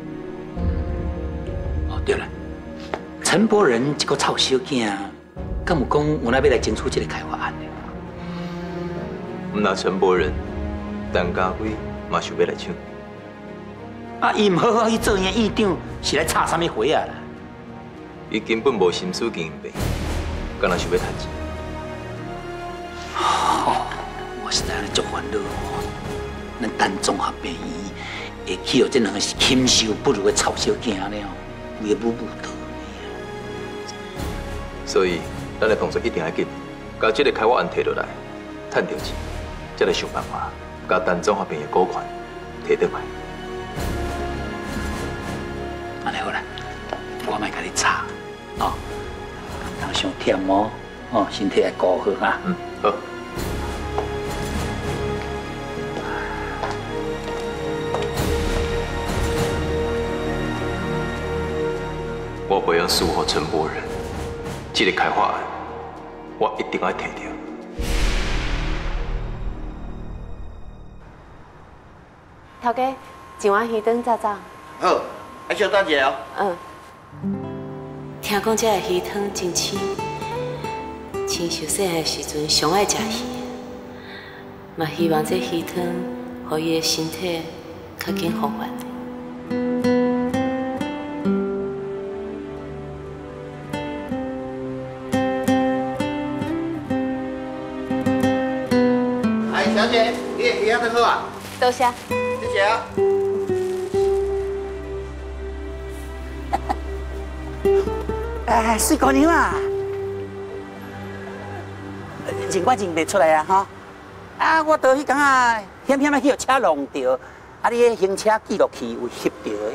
S: 哦，对了。 陈柏仁这个臭小囝，敢有讲有哪要来争取这个开发案呢？
D: 唔那陈柏仁，陈家辉嘛想要来抢。
S: 啊，伊唔好好去做院院长，是来插什么花啊啦？
D: 伊根本无心思经营病，敢若想要趁钱。
S: 哦，我实在足烦恼哦。咱单综合病院会去予这两个是禽兽不如的臭小囝了，为母母道。
D: 所以，咱的动作一定要紧，把这个开发案摕落来，赚到钱，才来想办法，把单综合病的股权摕倒来。
S: 安尼好啦，我卖甲你查，哦，当上忝哦，哦，身体要顾好哈。
D: 嗯，好。 了输给陈柏仁，这个开发案我一定要摕到。
B: 头家，一碗鱼汤早早。
S: 好，还小等一下哦。
B: 嗯。听讲这个鱼汤真鲜，亲像细汉时阵上爱食鱼，嘛希望这鱼汤，互伊的身体较紧复原。
S: 哎，小姐，你的鱼汤好啊？
B: 多谢。
S: 谢谢啊。哎，水姑娘啊，认我认袂出来啊哈！啊，我倒迄天啊，险险啊去互车弄着，啊，你迄行车记录器有翕到的。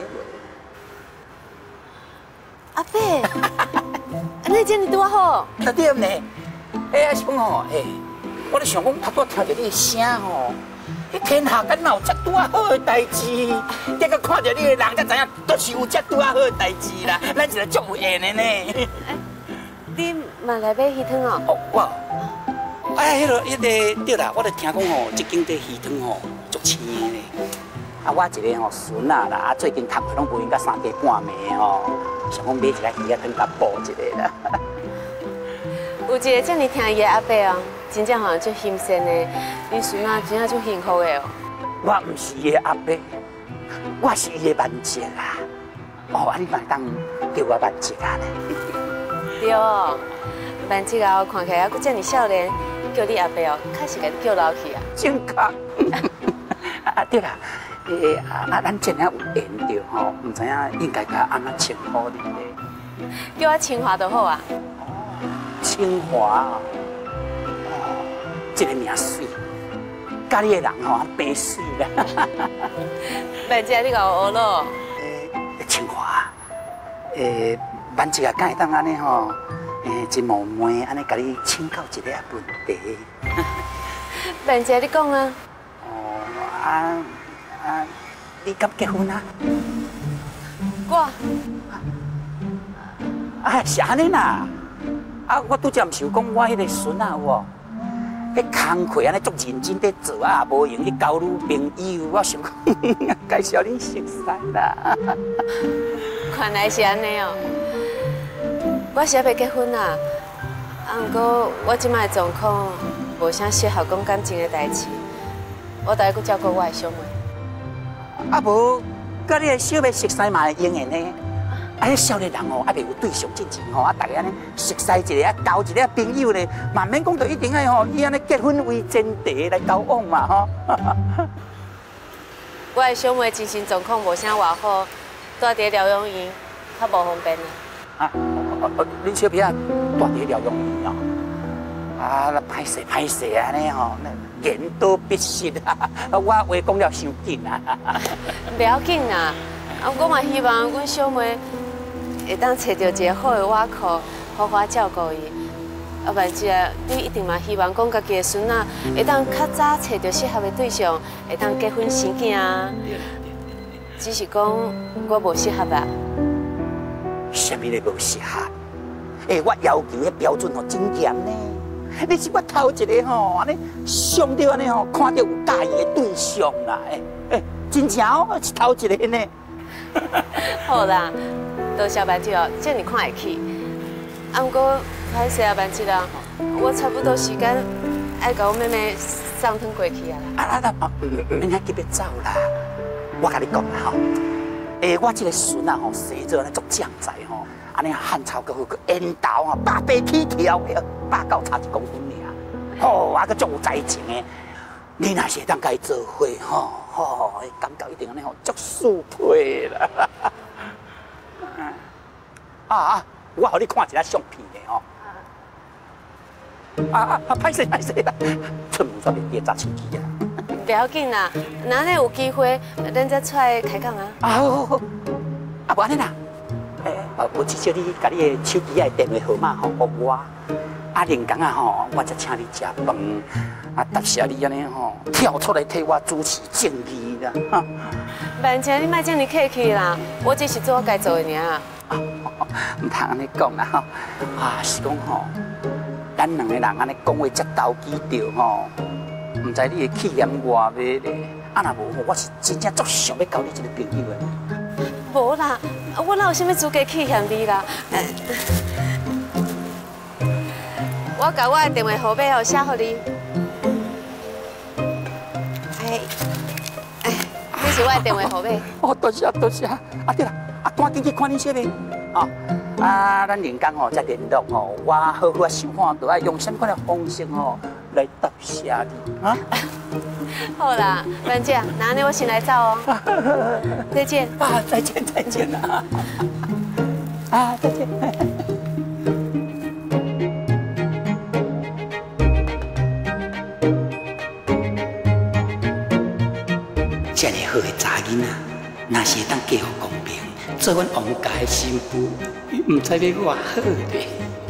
B: 阿伯，你这样拄好。
S: 啊对呢，哎呀，是讲吼，哎，我咧想讲，拄拄听着你的声吼。天下敢有遮拄啊好的代志？结果看到你的人，才知影都是有遮拄啊好的代志啦。咱是来足有缘的呢。
B: 你嘛来买鱼汤哦？
S: 哦，我，哎，迄个、迄个对啦，我咧听讲吼，即间这鱼汤吼足青的咧。啊，我一个吼孙仔啦，啊最近读课拢无闲到三更半暝吼，想讲买一个鱼仔汤甲补一个啦。
B: 有一个这么听伊的阿伯哦。真正好像足欣赏的，你孙仔真正足幸福的哦。
S: 我唔是伊的阿伯，我是伊的万姐啦。哦，啊你嘛当叫我万姐啊呢？
B: 对哦，万姐啊，看起来还阁这么少年，叫你阿伯哦，确实甲你叫老去啊。
S: 正确。啊对啦，诶啊啊，咱真正有缘着吼，唔知影应该甲安怎称呼你咧？
B: 叫我清华就好啊。
S: 清华。这个名水，家里的人吼白水啦。
B: 万姐，你甲我学咯？
S: 诶，清华，诶，万姐啊，敢会当安尼吼？诶，真冒昧安尼甲你请教一个问题。
B: 万姐，你讲啊。
S: 哦，啊啊，你敢结婚啊？
B: 我。
S: 啊，是安尼啦。啊，我拄则毋是有讲我迄个孙仔有无？迄工课安尼足认真在做啊，无用去交女朋友，我想讲介绍你熟悉啦。
B: 看来是安尼哦。我是还袂结婚啊，啊，不过我即摆状况无啥适合讲感情的代志，我大概阁照顾我的小妹。
S: 啊无，甲你的小妹熟悉嘛会用的呢。啊，迄少年人哦，还袂有对象之前吼，啊，大家安尼熟悉一下，啊，交一个朋友咧，嘛免讲到一定要吼，以安尼结婚为前提来交往嘛吼。
B: 我的小妹精神状况无啥偌好，住伫疗养院，较无方便啊。
S: 啊，恁小妹啊，住伫疗养院哦，啊，那歹势歹势安尼吼，言多必失啊，我话讲了伤紧啊。
B: 不要紧啦，啊，我嘛希望阮小妹。会当找到一个好的外壳，好好照顾伊。啊，万姐，你一定嘛希望讲家己的孙仔会当较早找到适合的对象，会当结婚生囝啊。只是讲我无适合啊。
S: 什么咧无适合？诶，我要求的标准吼真严呢。你是我头一个吼，安尼上到安尼吼，看到有介意的对象啦。诶诶，真正哦，是头一个呢。
B: 好啦。多谢万姐哦，这么看会起。啊，不过歹势啊，万姐啊，我差不多时间爱甲我妹妹送汤过去啊
S: 啦。啊啊啊！免遐急要走啦，我甲你讲啦吼，诶，我这个孙啊吼，生做安尼足将才吼，安尼汉草阁好，佮缘投吼，百八起跳的，百九差一公分尔，吼，啊，佮足有才情的。你若是当甲伊做伙吼，吼，感觉一定安尼吼，足适配啦。啊啊！我互你看一下相片的吼。啊啊啊！歹势歹势啦，出门煞袂记砸手机啊。
B: 不要紧啦，哪里有机会，咱再出来开讲啊。
S: 啊好好好，啊无安尼啦，诶，啊无至少你甲你的手机的电话号码吼给我，啊另工啊吼，我再请你食饭，啊答谢你安尼吼，跳出来替我主持正义啦。
B: 万姐，你莫这么客气啦，我只是做我该做的尔。
S: 啊唔通安尼讲啦吼。啊，是讲吼，咱两个人安尼讲话才投机着吼，唔知你的气焰偌尾咧。啊，若无吼，我是真正足想要交你一个朋友的。
F: 无啦，我哪有啥物资格气嫌你啦？我甲我的电话号码哦写互你。哎哎，这是我的电话号码。
S: 哦，多谢多谢。啊对啦，啊赶紧去看恁小妹。哦，啊，咱连工吼再联络吼，我好好想看，就要用什么款的方式吼来答谢你啊。
F: 好啦，兰姐，那安尼我先来走哦。再见。
S: 啊，再见再见啊！啊，再见。这么好的查囡仔，若是会当嫁予公平，做阮王家的新妇，唔知要偌好咧。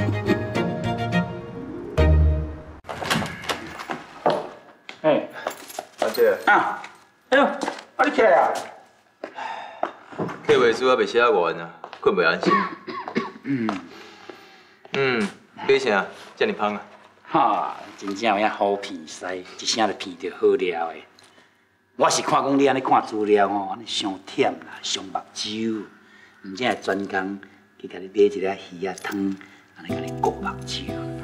S: 哎，
D: 阿姐。
S: 啊，哎呦，啊你起来啊？
D: 客户书还未写完啊，困袂安心。
S: 嗯
D: 嗯，为啥这么芳啊？
S: 哈，真正有影好鼻屎，一声就鼻着好了的。我是看讲你安尼看资料吼，安尼伤忝啦，伤目睭，唔正会专工去甲你买一粒鱼仔汤，安尼甲你顾目睭。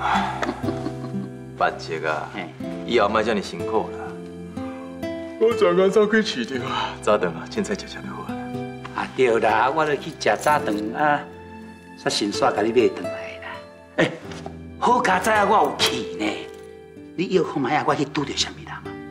D: 万杰啊，以后莫遮尔辛苦啦。我专工走去市场，早顿啊，凊彩食食就好啦。
S: 啊对啦，我著去食早顿啊，煞顺煞甲你买转来啦。哎，好佳哉啊，我有去呢。你要看卖啊，我去拄着啥物人？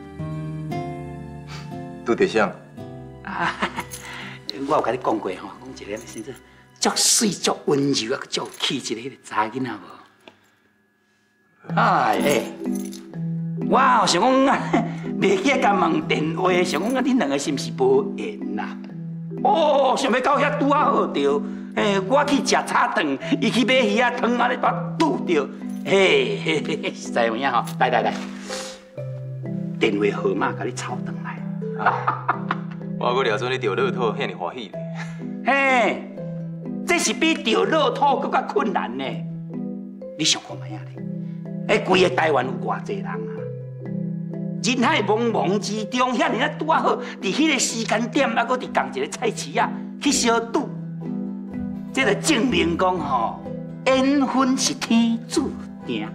D: 拄着啥？
S: 啊，我有甲你讲过吼，讲一个先生足水足温柔啊，足有气质的迄个查囡仔无？哎哎，我哦想讲啊，袂记甲问电话，想讲啊，恁两个是毋是无缘啦？哦，想要到遐拄啊好着，诶，我去食炒饭，伊去买鱼仔汤，安尼把拄着，嘿嘿嘿，实在有影吼，来来来，电话号码甲你抄转来。
D: 我阁了准你钓乐透遐尔欢喜咧。
S: 嘿，这是比钓乐透更加困难呢。你想看卖啊咧？哎，规个台湾有偌济人啊？人海茫茫之中，遐尔啊拄啊好，伫迄个时间点，还阁伫共一个菜市啊去相赌，这就证明讲吼，缘分是天注定。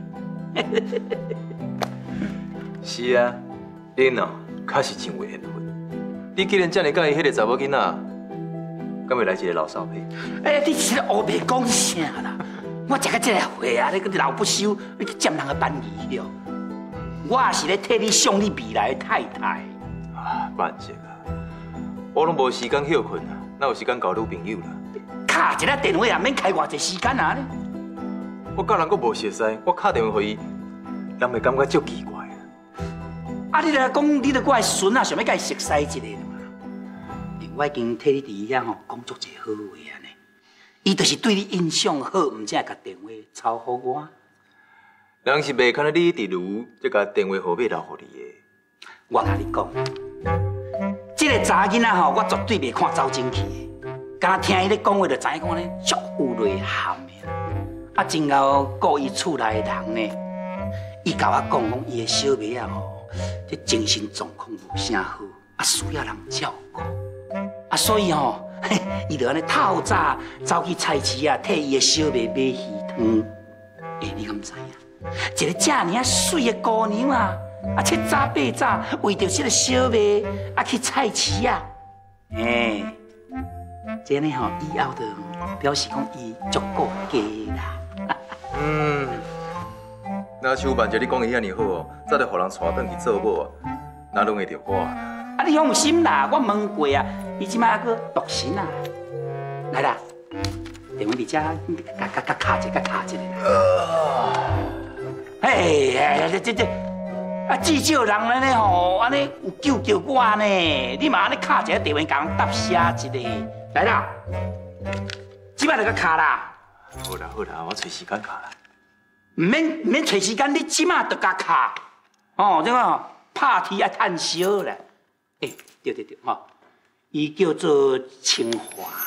D: 是啊，恁哦，确实真有缘分。你既然遮尔介意迄个查某囡仔，敢袂来一个老少配？
S: 哎，你是黑白讲啥啦？我食到这个岁啊，你搁老不休，你去占人个便宜哟！我也是咧替你想你未来的太太。
D: 啊，万杰啊，我拢无时间休困啊，哪有时间交女朋友啦？
S: 卡一个电话也免开偌济时间啊！
D: 我甲人阁无熟悉，我打电话给伊，人会感觉足奇怪。
S: 啊！你来讲，你着我的孙啊，想要甲伊熟悉一下嘛？我已经替你伫遐吼讲足侪好话啊呢。伊就是对你印象好，毋才会甲电话抄互我。
D: 人是袂看到你伫如，才甲电话号码留互你的。
S: 我甲你讲，这个查囡仔吼，我绝对袂看走进去的。刚听伊咧讲话，就知影讲咧足有内涵的。啊，真后顾伊厝内的人呢，伊甲我讲讲伊的小妹啊吼。这精神状况无啥好，啊需要人照顾，啊所以吼，嘿，伊就安尼透早走去菜市啊，替伊的小妹买鱼汤。哎，你敢知影？一个这尔啊水的姑娘啊，啊七早八早为着这个小妹啊去菜市啊，哎，这样吼以后就表示讲伊足顾家啦。
D: 嗯。那像万杰你讲的遐尼好哦，早就互人带转去做某啊，哪拢会着我？
S: 啊，你放心啦，我问过啊，伊即摆还阁独身啊。来啦，电话伫遮，甲甲甲卡一个，甲卡一个啦。嘿，哎，这这这，啊，至少人安尼吼，安尼有救救我呢。你嘛安尼卡一个电话，甲人答谢一个。来啦，即摆就甲卡啦。
D: 好啦好啦，我找时间卡啦。
S: 唔免唔免找时间，你即马就甲卡，哦，这个拍铁啊趁烧啦。诶、欸，对对对，吼、哦，伊叫做清华，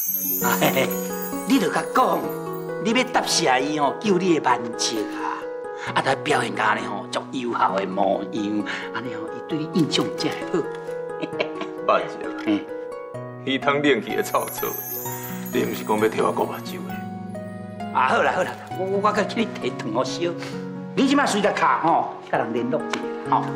S: 哎，你著甲讲，你要答谢伊哦，救你的万劫啊！啊，他表现家呢吼，足友好的模样，安尼吼，伊对你印象才会好。
D: 万劫，嗯，伊通冷气的臭臭，你毋是讲要替我顾目睭的？
S: 啊，好啦好啦，我我甲去你提糖好烧。你即摆随着卡吼，甲人联络一下，吼。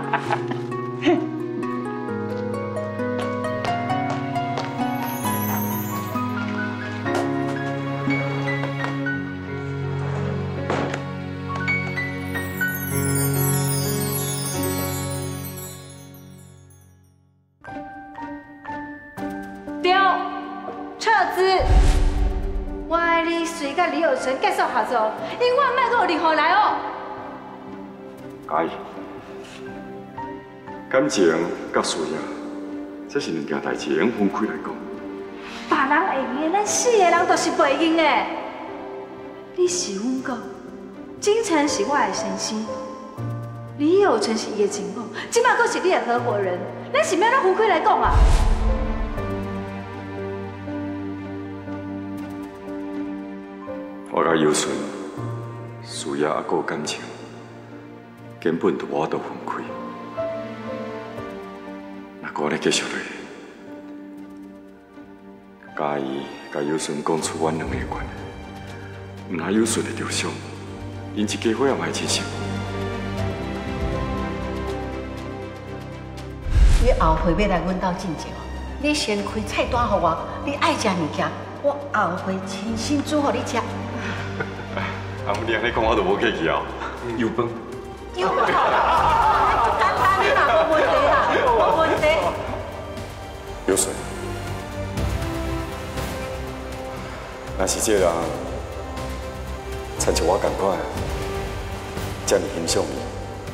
R: 甲李有成结束合作，永远莫阁有任何来哦。
M: 阿姨，感情甲事业，这是两件代志，用分开来讲。
R: 别人会用的，咱四个人都是袂用的。你是阮哥，金城是我的先生，李有成是伊的情某，即摆阁是你的合伙人，咱是要咱分开来讲啊？
M: 我甲有顺，事业也有感情，根本就无法度分开。若果咧继续落去，嘉义甲有顺讲出阮两个的关系，毋但有顺会着伤，因一家伙也卖真心。
K: 你后悔要来阮兜进前，你先开菜单给我，你爱食物件，我后悔亲身煮给你吃。
M: 阿姆，你安尼讲，我就无客气啊。有饭。
K: 有饭。简单的啦，无问题啦，无问题。
M: 有顺，若是这人，亲像我同款，这么欣赏你，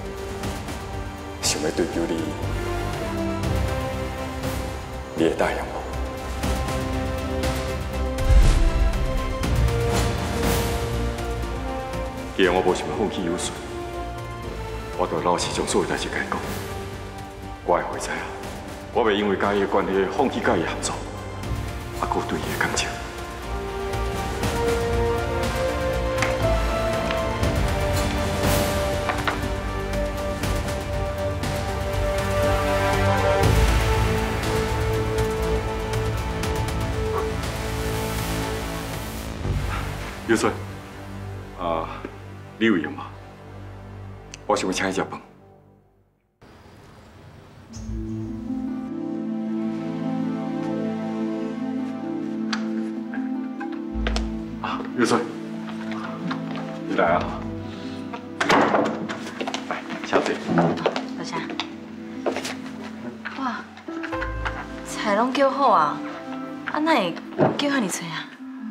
M: 想要追求你，你会答应无？既然我无想要放弃有顺，我就老实将所有代志甲伊讲。我会会知啊，我袂因为甲伊的关系放弃甲伊合作，啊，搁对伊的感情。有顺，啊。你有闲吗？我想要请你食饭。啊，有水，你来啊！来，请坐。
I: 多谢。哇，菜拢叫好啊，啊哪会叫遐尼多啊？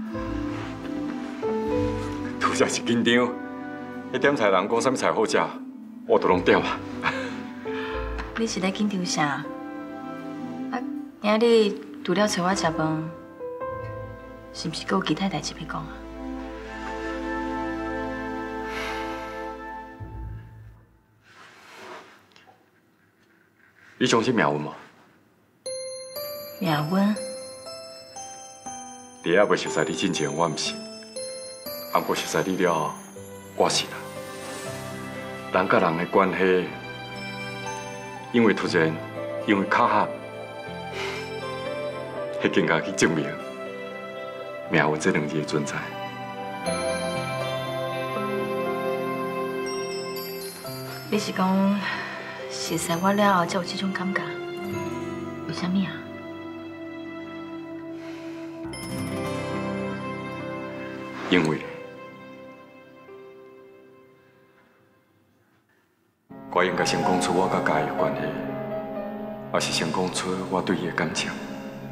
M: 拄则是紧张。迄点菜人讲啥物菜好食，我都拢点啊。
I: 你是咧紧张啥？啊，今日除了找我食饭，是毋是阁有其他代志要讲啊？
M: 你相信命运吗？
I: 命运？
M: 伫还未熟悉你之前，我毋是；啊，过熟悉你了后，我是啦。人甲人的关系，因为突然，因为巧合，迄更加去证明命运这两字的存在。
I: 你是讲熟悉我了后才有这种感觉？为什么啊？
M: 因为。我应该先讲出我甲家己的关系，还是先讲出我对伊的感情？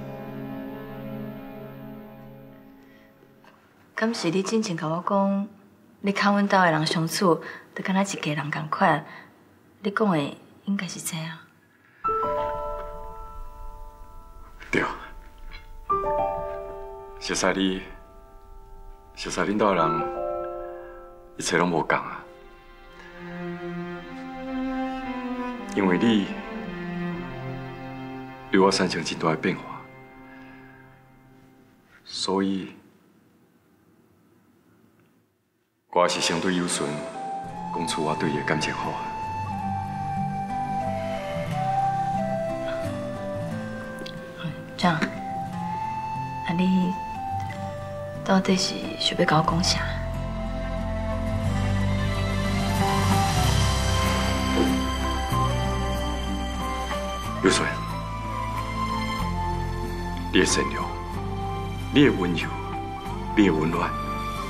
I: 敢是你之前甲我讲，你甲阮兜的人相处，就敢若一家人共款？你讲的应该是这样。
M: 对，熟悉你，熟悉恁兜的人，一切拢无共啊。因为你对我产生真大的变化， 所以，我也是相对有顺，讲出我对伊的感情话。
I: 这样，啊你到底是想要甲我讲啥？
M: 有顺，你的善良，你的温柔，你的温暖，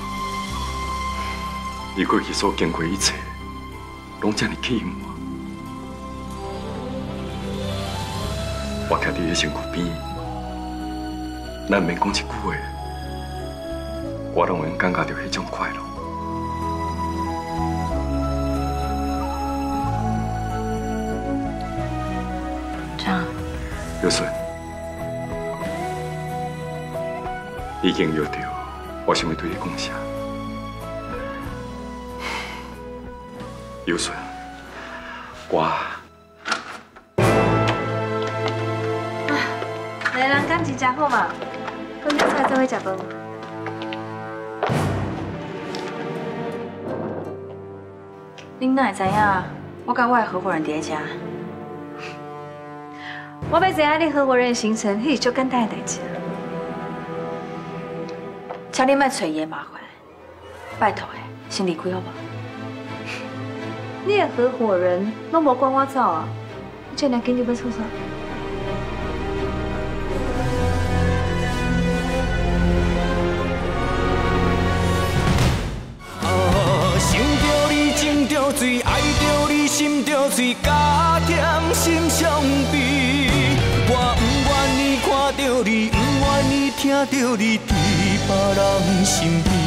M: 你过去所经过一切，拢这么吸引我。我徛伫你身躯边，咱免讲一句话，我拢会感觉到迄种快乐。
I: 这样，
M: 有顺，已经约到，我想要对你讲啥。有顺，我。
O: 两个人感情真好嘛，今日出来做伙食饭。
I: 恁哪会知影？我甲我的合伙人伫咧遮。
O: 我要知影你合伙人的行程，迄是足简单的代志。
I: 请你莫找伊的麻烦，拜托的，先离开好无？
O: 你的合伙人拢无赶我走啊，你这样紧就要出啥？
A: 着水，爱着你心着水，加添心相悲。我不愿意看到你，不愿意听到你伫别人身边。